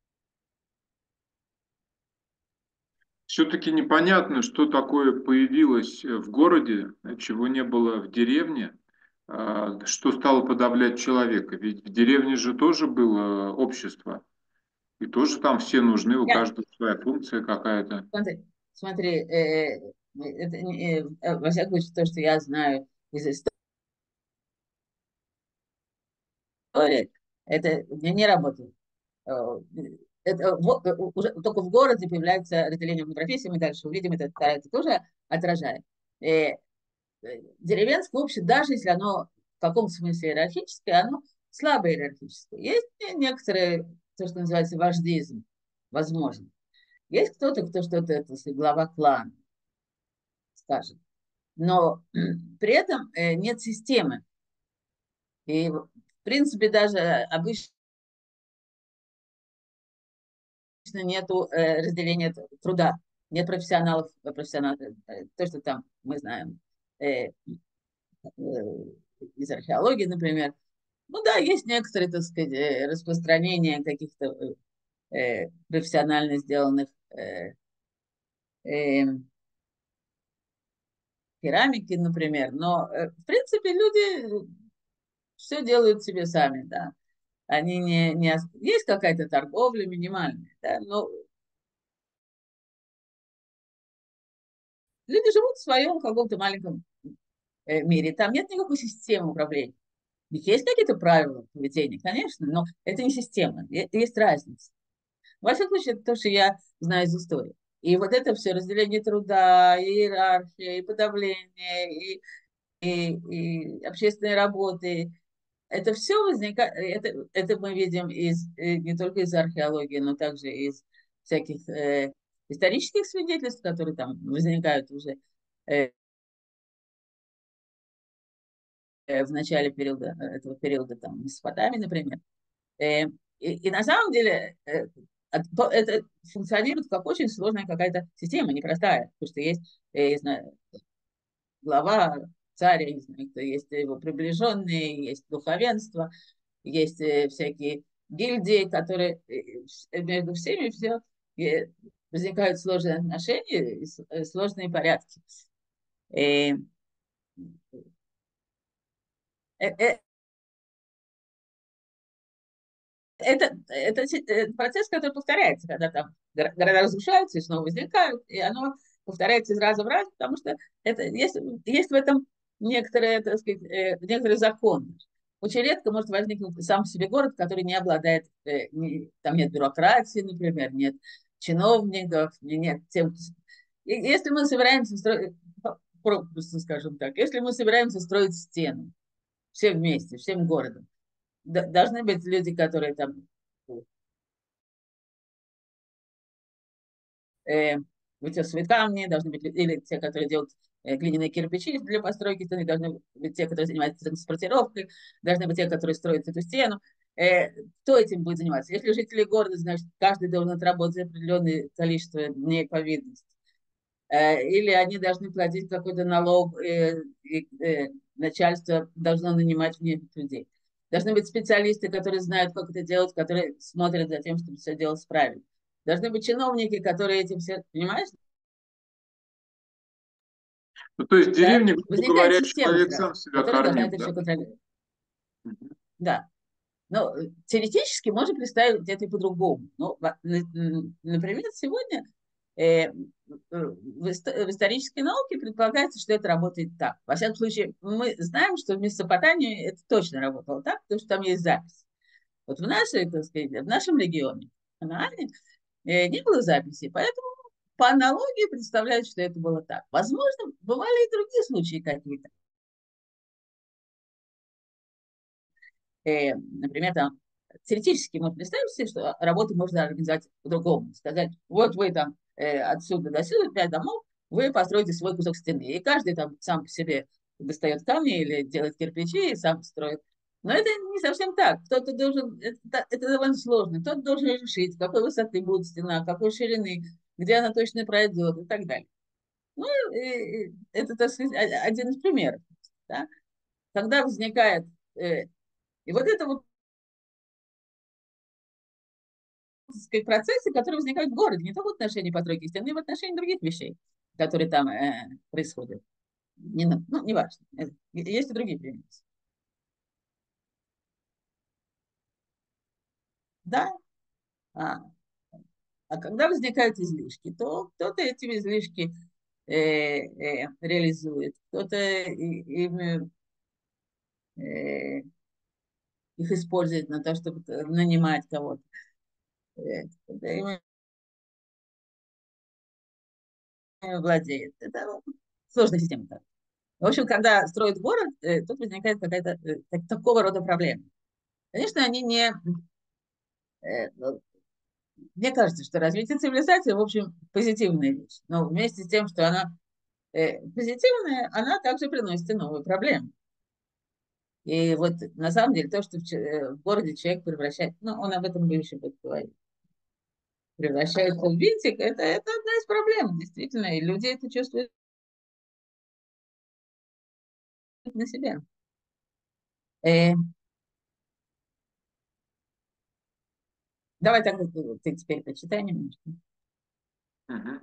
Все-таки непонятно, что такое появилось в городе, чего не было в деревне, а, что стало подавлять человека. Ведь в деревне же тоже было общество, и тоже там все нужны, у Я, каждого своя функция какая-то. смотри, смотри э, это, не- э, во всяком случае, то, что я знаю из истории, это не, не работает. Э, Это, вот, э, уже только в городе появляется разделение на профессии, мы дальше увидим, это, это тоже отражает. Э, э, Деревенское общество, даже если оно в каком-то смысле иерархическое, оно слабо иерархическое. Есть некоторые, то, что называется вождизм, возможно. Есть кто-то, кто что-то, это если глава клана, скажет. Но при этом э, нет системы. И, в принципе, даже обычно нету э, разделения труда. Нет профессионалов, э, профессионалов, э, то, что там мы знаем э, э, из археологии, например. Ну да, есть некоторые, так сказать, э, распространения каких-то э, э, профессионально сделанных э, э, керамики, например. Но, э, в принципе, люди все делают себе сами, да. Они не, не... ос- Есть какая-то торговля минимальная, да, но люди живут в своем каком-то маленьком э, мире. Там нет никакой системы управления. У них есть какие-то правила поведения, конечно, но это не система. Е- Есть разница. Во всяком случае, это то, что я знаю из истории. И вот это все разделение труда, и иерархия, и подавление, и, и, и общественные работы, это все возникает, это, это мы видим из, э, не только из археологии, но также из всяких э, исторических свидетельств, которые там возникают уже э, э, в начале периода, э, этого периода, там, Месопотамии, например. Э, и, и на самом деле э, от- то- это функционирует как очень сложная какая-то система, непростая, потому что есть, э, я знаю, глава, царь, я не знаю, кто есть его приближенные, есть духовенство, есть э, всякие гильдии, которые э, э, между всеми все э, возникают сложные отношения и с- э, сложные порядки. Э, э, э, Это, это си- э, процесс, который повторяется, когда там горо- города разрушаются и снова возникают, и оно повторяется из раза в раз, потому что это, есть, есть в этом некоторые, так сказать, э, некоторый закон. Очень редко может возникнуть сам по себе город, который не обладает, э, не- там нет бюрократии, например, нет чиновников, не- нет тем. И если мы собираемся строить, просто скажем так, если мы собираемся строить стену, все вместе, всем городом, д- должны быть люди, которые там э, вытесывают камни, должны быть, лю- или те, которые делают э, глиняные кирпичи для постройки стены, должны быть те, которые занимаются транспортировкой, должны быть те, которые строят эту стену. Э, кто этим будет заниматься? Если жители города, значит, каждый должен отработать определенное количество дней повинности. Э, или они должны платить какой-то налог, э, и э, начальство должно нанимать внешних людей. Должны быть специалисты, которые знают, как это делать, которые смотрят за тем, чтобы все делать правильно. Должны быть чиновники, которые этим все, понимаешь, Ну, то есть в да? деревне, грубо Возникает говоря, система человек сразу, сам себя которая должна кормил, это да? все контролировать. Мгм. Да. Но э, теоретически можно представить это и по-другому. Ну, во- н- н- например, сегодня э, э, в, иsto- в исторической науке предполагается, что это работает так. Во всяком случае, мы знаем, что в Месопотамии это точно работало так, потому что там есть запись. Вот в нашей, так сказать, в нашем регионе, в Ханаане, э, не было записи, поэтому по аналогии представляют, что это было так. Возможно, бывали и другие случаи какие-то. Э, например, там, теоретически мы представим себе, что работу можно организовать по-другому. Сказать, вот вы там э, отсюда до сюда, пять домов, вы построите свой кусок стены. И каждый там сам по себе достает камни или делает кирпичи и сам строит. Но это не совсем так. Кто-то должен, это, это довольно сложно. Кто-то должен решить, какой высоты будет стена, какой ширины. где она точно пройдет и так далее. Ну, и, и это, так сказать, один из примеров. Да? Когда возникает... Э, и вот это вот процессы, которые возникают в городе, не только в отношении постройки стен, но и в отношении других вещей, которые там э, происходят. Не, ну, не важно. Есть и другие примеры. Да. А, а когда возникают излишки, то кто-то эти излишки э, э, реализует, кто-то ими э, их использует на то, чтобы нанимать кого-то. Э, ими владеет. Это сложная система. В общем, когда строят город, э, тут возникает какая-то э, так, такого рода проблема. Конечно, они не... Э, ну, мне кажется, что развитие цивилизации, в общем, позитивная вещь. Но вместе с тем, что она э, позитивная, она также приносит и новые проблемы. И вот на самом деле то, что в, э, в городе человек превращает, ну, он об этом еще будет говорить, превращается в винтик, это, это одна из проблем, действительно, и люди это чувствуют на себя. Э, давай так, ты теперь почитай немножко. Угу.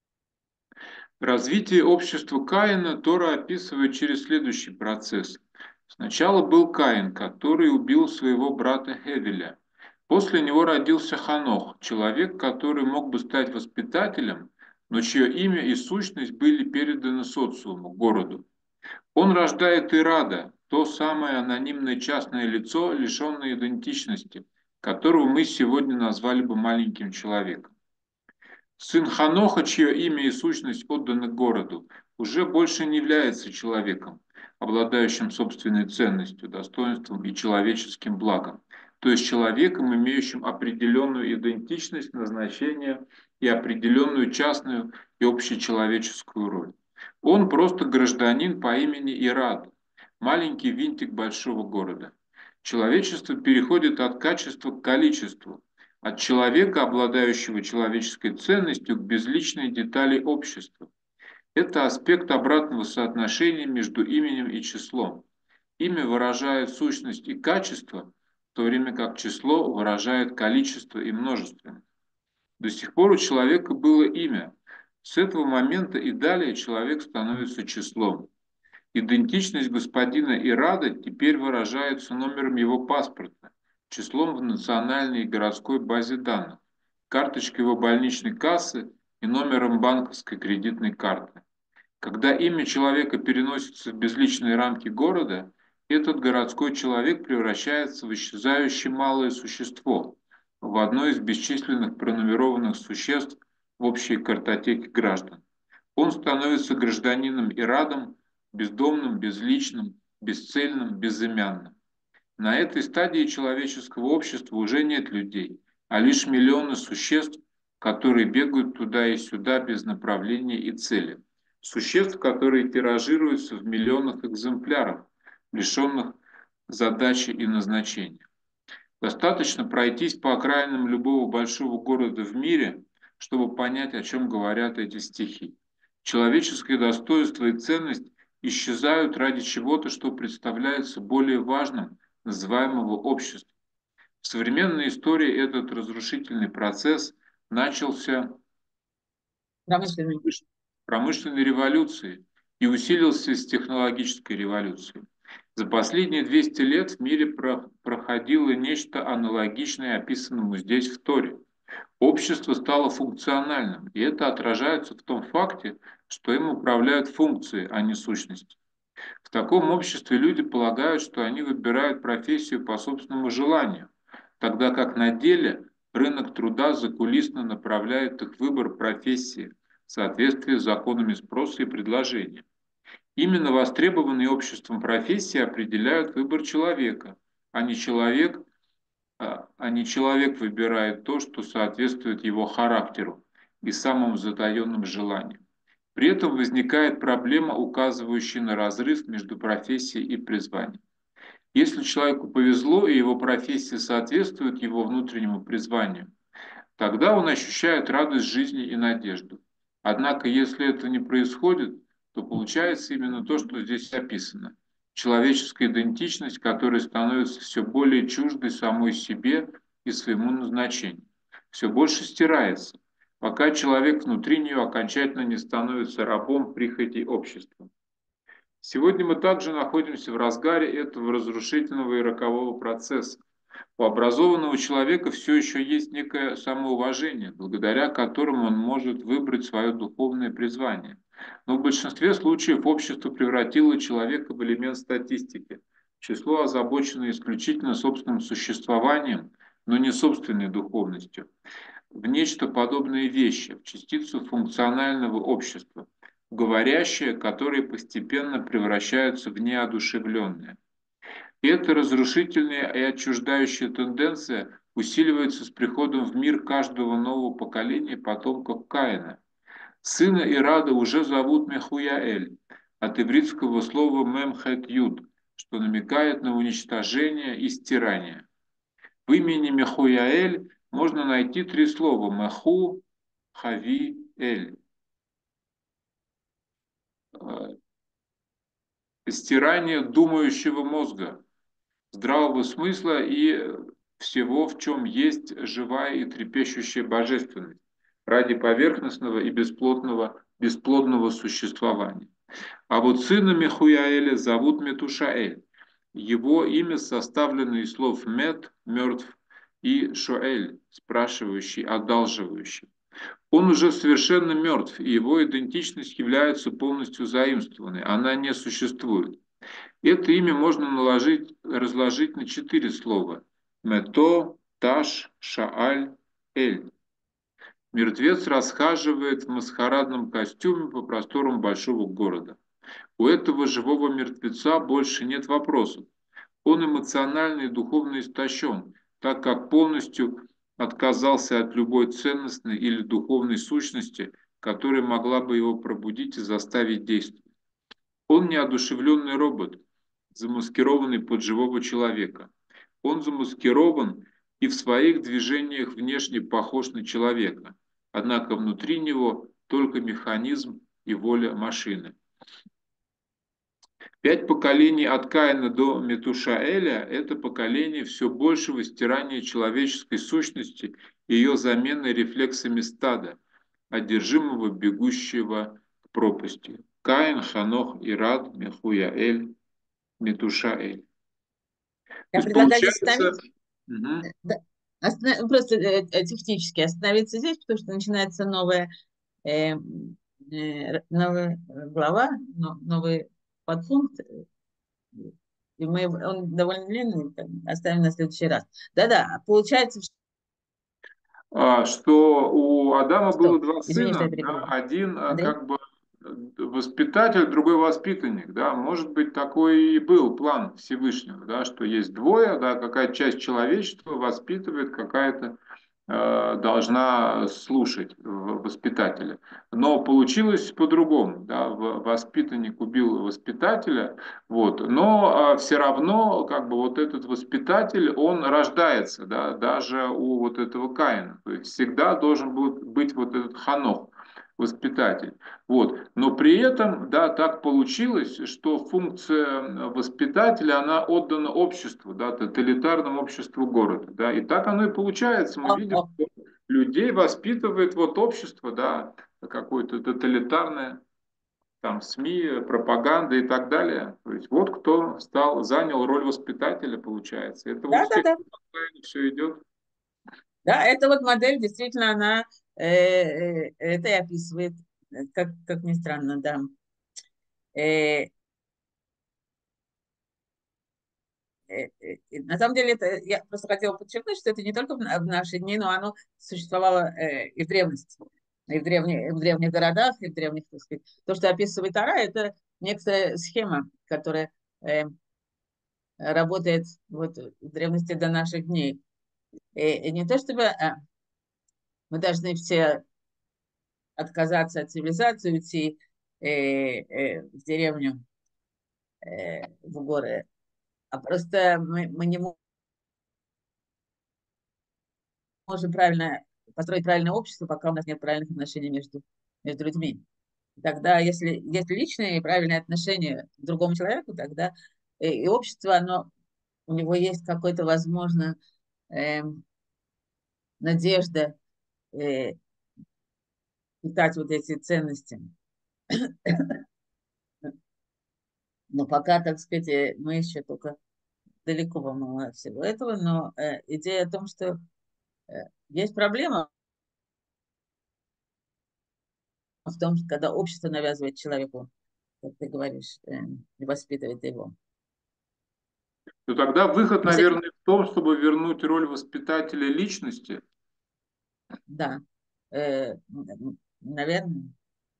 Развитие общества Каина Тора описывает через следующий процесс. Сначала был Каин, который убил своего брата Хевеля. После него родился Ханох, человек, который мог бы стать воспитателем, но чье имя и сущность были переданы социуму, городу. Он рождает Ирада, то самое анонимное частное лицо, лишенное идентичности, которого мы сегодня назвали бы маленьким человеком. Сын Ханоха, чье имя и сущность отданы городу, уже больше не является человеком, обладающим собственной ценностью, достоинством и человеческим благом, то есть человеком, имеющим определенную идентичность, назначение и определенную частную и общечеловеческую роль. Он просто гражданин по имени Ирад, маленький винтик большого города. Человечество переходит от качества к количеству, от человека, обладающего человеческой ценностью, к безличной детали общества. Это аспект обратного соотношения между именем и числом. Имя выражает сущность и качество, в то время как число выражает количество и множественность. До сих пор у человека было имя. С этого момента и далее человек становится числом. Идентичность господина Ирада теперь выражается номером его паспорта, числом в национальной и городской базе данных, карточкой его больничной кассы и номером банковской кредитной карты. Когда имя человека переносится в безличные рамки города, этот городской человек превращается в исчезающее малое существо, в одно из бесчисленных пронумерованных существ в общей картотеке граждан. Он становится гражданином Ирадом, бездомным, безличным, бесцельным, безымянным. На этой стадии человеческого общества уже нет людей, а лишь миллионы существ, которые бегают туда и сюда без направления и цели. Существ, которые тиражируются в миллионах экземпляров, лишенных задачи и назначения. Достаточно пройтись по окраинам любого большого города в мире, чтобы понять, о чем говорят эти стихи. Человеческое достоинство и ценность исчезают ради чего-то, что представляется более важным, называемого обществом. В современной истории этот разрушительный процесс начался Промышленный. с промышленной революции и усилился с технологической революцией. За последние двести лет в мире проходило нечто аналогичное описанному здесь в Торе. Общество стало функциональным, и это отражается в том факте, что им управляют функции, а не сущности. В таком обществе люди полагают, что они выбирают профессию по собственному желанию, тогда как на деле рынок труда закулисно направляет их выбор профессии в соответствии с законами спроса и предложения. Именно востребованные обществом профессии определяют выбор человека, а не человек, а не человек выбирает то, что соответствует его характеру и самым затаенным желаниям. При этом возникает проблема, указывающая на разрыв между профессией и призванием. Если человеку повезло и его профессия соответствует его внутреннему призванию, Тогда он ощущает радость жизни и надежду. Однако, если это не происходит, то получается именно то, что здесь описано. Человеческая идентичность, которая становится все более чуждой самой себе и своему назначению. Все больше стирается, пока человек внутри нее окончательно не становится рабом прихотей общества. Сегодня мы также находимся в разгаре этого разрушительного и рокового процесса. У образованного человека все еще есть некое самоуважение, благодаря которому он может выбрать свое духовное призвание. Но в большинстве случаев общество превратило человека в элемент статистики, в число озабоченное исключительно собственным существованием, но не собственной духовностью, в нечто подобное вещи, в частицу функционального общества, говорящее, которые постепенно превращаются в неодушевленное. И эта разрушительная и отчуждающая тенденция усиливается с приходом в мир каждого нового поколения потомков Каина. Сына Ирада уже зовут Мехуяэль, от ивритского слова Мемхет Юд, что намекает на уничтожение и стирание. В имени Мехуяэль можно найти три слова Меху, Хави, Эль. Стирание думающего мозга, здравого смысла и всего, в чем есть живая и трепещущая божественность, ради поверхностного и бесплотного, бесплодного существования. А вот сына Мехуяэля зовут Метушаэль. Его имя составлено из слов «мет» – мертв, и «шоэль» – спрашивающий, одалживающий. Он уже совершенно мертв, и его идентичность является полностью заимствованной, она не существует. Это имя можно наложить, разложить на четыре слова. Мето, Таш, Шааль, Эль. Мертвец расхаживает в маскарадном костюме по просторам большого города. У этого живого мертвеца больше нет вопросов. Он эмоционально и духовно истощен, так как полностью отказался от любой ценностной или духовной сущности, которая могла бы его пробудить и заставить действовать. Он неодушевленный робот, замаскированный под живого человека. Он замаскирован и в своих движениях внешне похож на человека, однако внутри него только механизм и воля машины. Пять поколений от Каина до Метушаэля – это поколение все большего стирания человеческой сущности и ее замены рефлексами стада, одержимого, бегущего к пропасти. Каин, Ханох, Ирад, Мехуяэль, Метушаэль. Я То есть предлагаю здесь получается... остановиться, Угу. да, останов- просто э, э, технически остановиться здесь, потому что начинается новая, э, э, новая глава, но- новый подпункт, и мы, он довольно длинный, там, оставим на следующий раз. Да-да, получается, А, что у Адама было что, два извини, что сына, я да, перебила. один а, Андрей? как бы э, воспитатель, другой воспитанник, да, может быть, такой и был план Всевышнего, да, что есть двое, да, какая-то часть человечества воспитывает, какая-то э, должна слушать воспитателя. Но получилось по-другому, да, воспитанник убил воспитателя, вот, но э, все равно, как бы, вот этот воспитатель, он рождается, да, даже у вот этого Каина, то есть всегда должен был быть вот этот Ханох, воспитатель. Вот. Но при этом, да, так получилось, что функция воспитателя, она отдана обществу, да, тоталитарному обществу города. Да, и так оно и получается. Мы О, видим, о, что людей воспитывает вот общество, да, какое-то тоталитарное, там, СМИ, пропаганда и так далее. То есть вот кто стал, занял роль воспитателя, получается. Это вот с тех да-да-да. пор все идет. Да, эта вот модель действительно, она э, э, это и описывает, э, как, как ни странно, да. Э, э, э, на самом деле, это, я просто хотела подчеркнуть, что это не только в, на- в наши дни, но оно существовало э, и в древности, и в, древних, в древних городах, и в древних, так сказать. То, что описывает Тара, это некоторая схема, которая э, работает вот в древности до наших дней. И, и не то чтобы э, мы должны все отказаться от цивилизации, уйти э, э, в деревню, э, в горы, а просто мы, мы не можем правильно построить правильное общество, пока у нас нет правильных отношений между, между людьми. Тогда, если есть личные и правильные отношения к другому человеку, тогда и, и общество, оно, у него есть какой-то, возможно, э, надежда э, питать вот эти ценности. Но пока, так сказать, э, мы еще только далеко, по-моему, от всего этого, но э, идея о том, что э, есть проблема в том, что когда общество навязывает человеку, как ты говоришь, э, и воспитывает его. То тогда выход, Но с этим, наверное, в том, чтобы вернуть роль воспитателя личности. да, э, наверное.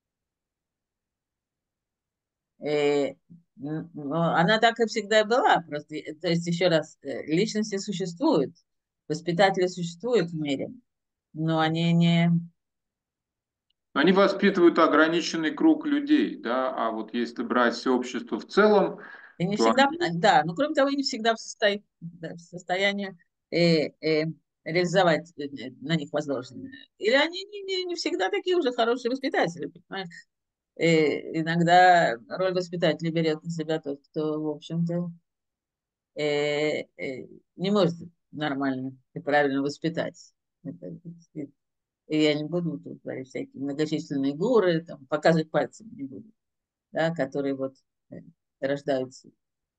Э, н- но она так и всегда и была. Просто, э, то есть, еще раз, э, личности существуют, воспитатели существуют в мире, но они не... Они воспитывают ограниченный круг людей, да, а вот если брать все общество в целом, И не то всегда, они, да, но кроме того, и не всегда в состоянии, да, в состоянии э, э, реализовать э, э, на них возложенное. Или они не, не, не всегда такие уже хорошие воспитатели, понимаешь? Э, иногда роль воспитателя берет на себя тот, кто, в общем-то, э, э, не может нормально и правильно воспитать. Это, и я не буду тут говорить всякие многочисленные гуры, там, показывать пальцем не буду, да, которые вот э, рождаются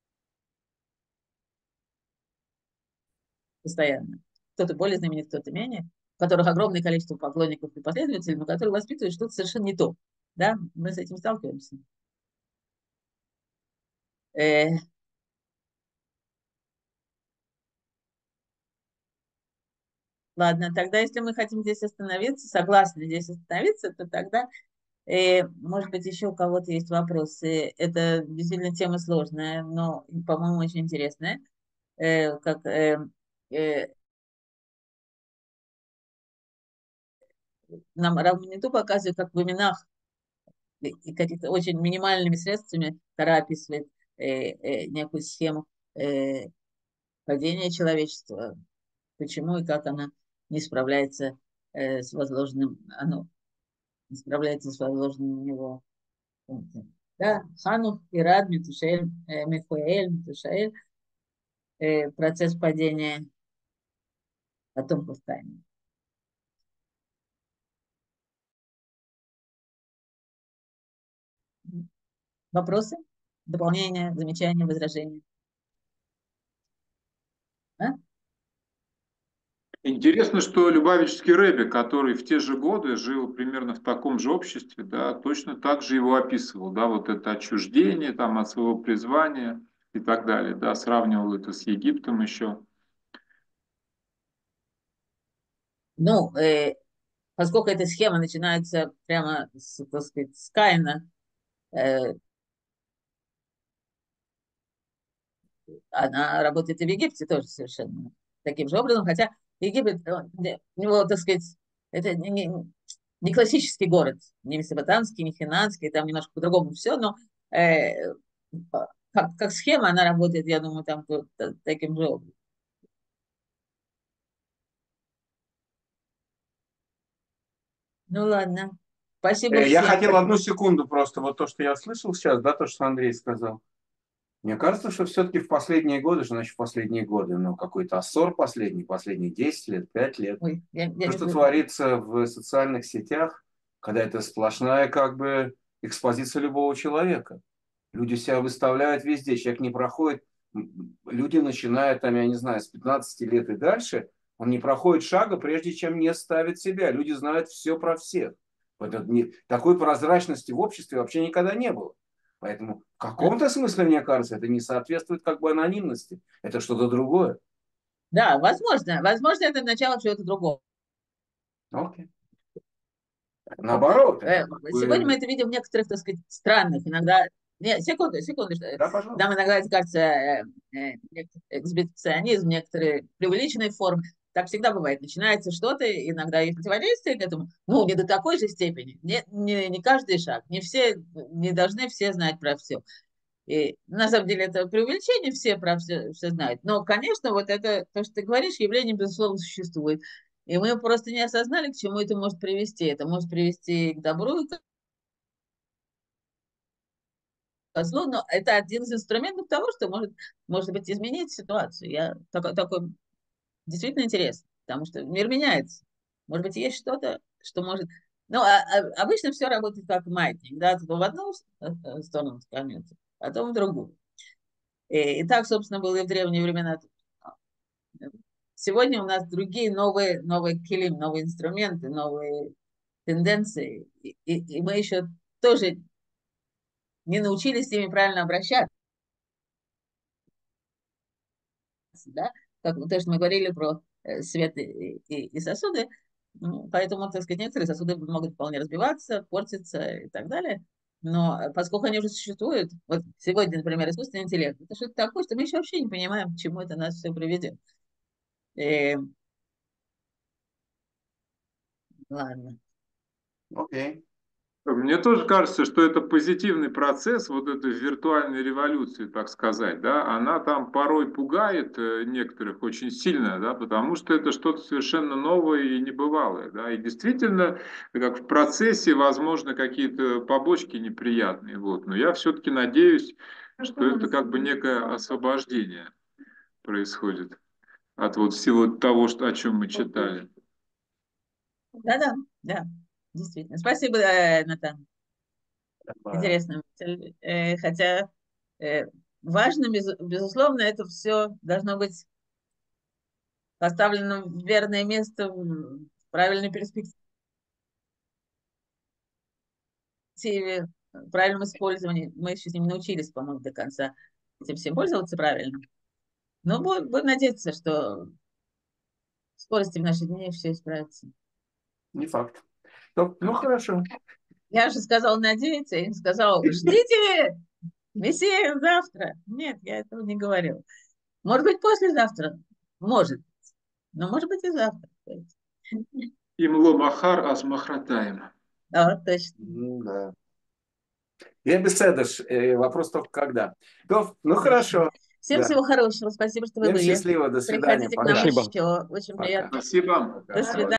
постоянно. Кто-то более знаменит, кто-то менее, у которых огромное количество поклонников и последователей, но которые воспитывают что-то совершенно не то. Да? Мы с этим сталкиваемся. Э, ладно, тогда если мы хотим здесь остановиться, согласны здесь остановиться, то тогда, э, может быть, еще у кого-то есть вопросы. Это действительно тема сложная, но, по-моему, очень интересная. Э, как, э, э, нам Равминиту показывает, как в именах и какими-то очень минимальными средствами Тара описывает э, э, некую схему э, падения человечества, почему и как она не справляется э, с возложенным, оно не справляется с возложенным у него функцией. Да, Ханух, Ирад, Метушаэль, э, Михуэль, Метушаэль, э, процесс падения потомков Каина. Вопросы, дополнения, замечания, возражения? А? интересно, что Любавичский Рэбе, который в те же годы жил примерно в таком же обществе, да, точно так же его описывал, да, вот это отчуждение там от своего призвания и так далее, да, сравнивал это с Египтом еще. Ну, э, поскольку эта схема начинается прямо с, так сказать, с Каина, э, она работает и в Египте тоже совершенно таким же образом, хотя Египет, он, у него, так сказать, это не, не, не классический город, не месопотамский, не финанский, там немножко по-другому все, но э, как, как схема она работает, я думаю, там то- то- таким же образом. Ну ладно, спасибо Э, Я всем. хотел одну секунду просто, вот то, что я слышал сейчас, да, то, что Андрей сказал. Мне кажется, что все-таки в последние годы, что значит в последние годы, ну, какой-то ассор последний, последние десять лет, пять лет, Ой, я, я то, не что слышу. творится в социальных сетях, когда это сплошная как бы экспозиция любого человека. Люди себя выставляют везде, человек не проходит, люди начинают, там, я не знаю, с пятнадцати лет и дальше, он не проходит шага, прежде чем не ставит себя. Люди знают все про всех. Вот это не, такой прозрачности в обществе вообще никогда не было. Поэтому в каком-то смысле, мне кажется, это не соответствует как бы анонимности. Это что-то другое. Да, возможно, возможно, это начало чего-то другого. Окей. Наоборот, это Э, как Сегодня мы бы... это видим в некоторых, так сказать, странных, иногда... Нет, секунду, секунду. что- Да, пожалуйста. Нам иногда это кажется э, э, нек- эксбиционизм, некоторые преувеличенные формы. Так всегда бывает. Начинается что-то, иногда есть противодействие к этому. Ну, не до такой же степени. Не, не, не каждый шаг. Не все, не должны все знать про все. И на самом деле это преувеличение, все про все, все знают. Но, конечно, вот это, то, что ты говоришь, явление, безусловно, существует. И мы просто не осознали, к чему это может привести. Это может привести к добру и к злу, но это один из инструментов того, что может, может быть, изменить ситуацию. Я такой, такой действительно интересно, потому что мир меняется. Может быть, есть что-то, что может... Ну, а, а, обычно все работает как маятник, да, то в одну сторону склоняется, потом в другую. И, и так, собственно, было и в древние времена. Сегодня у нас другие новые, новые килим, новые инструменты, новые тенденции, и, и, и мы еще тоже не научились с ними правильно обращаться. Да? Как то, что мы говорили про э, свет и, и, и сосуды. Ну, поэтому, так сказать, некоторые сосуды могут вполне разбиваться, портиться и так далее. Но поскольку они уже существуют, вот сегодня, например, искусственный интеллект, это что-то такое, что мы еще вообще не понимаем, к чему это нас все приведет. И... Ладно. Окей. Мне тоже кажется, что это позитивный процесс, вот этой виртуальной революции, так сказать, да, она там порой пугает э, некоторых очень сильно, да, потому что это что-то совершенно новое и небывалое, да, и действительно, как в процессе, возможно, какие-то побочки неприятные, вот, но я все-таки надеюсь, что это как бы некое освобождение происходит от вот всего того, что, о чем мы читали. Да-да, да, действительно. Спасибо, э, Натан. Да. Интересно. Э, Хотя э, важно, без- безусловно, это все должно быть поставлено в верное место, в правильной перспективе, в правильном использовании. Мы еще с ним не научились, по-моему, до конца этим всем пользоваться правильно. Но будем, будем надеяться, что в скорости в наши дни все исправится. Не факт. Ну, ну хорошо. Я же сказал надеяться, я не сказал, ждите Мессию завтра. Нет, я этого не говорил. Может быть, послезавтра. Может. Но может быть и завтра. Имло махар аз махратаем. Да, точно. Ну, да. Я беседуешь. Вопрос только когда. Ну, ну хорошо. Всем Да. всего хорошего. Спасибо, что вы Всем были. счастливо. До свидания. Приходите к нам Пока. Спасибо. еще. Очень Пока. приятно. Спасибо. Пока. До свидания.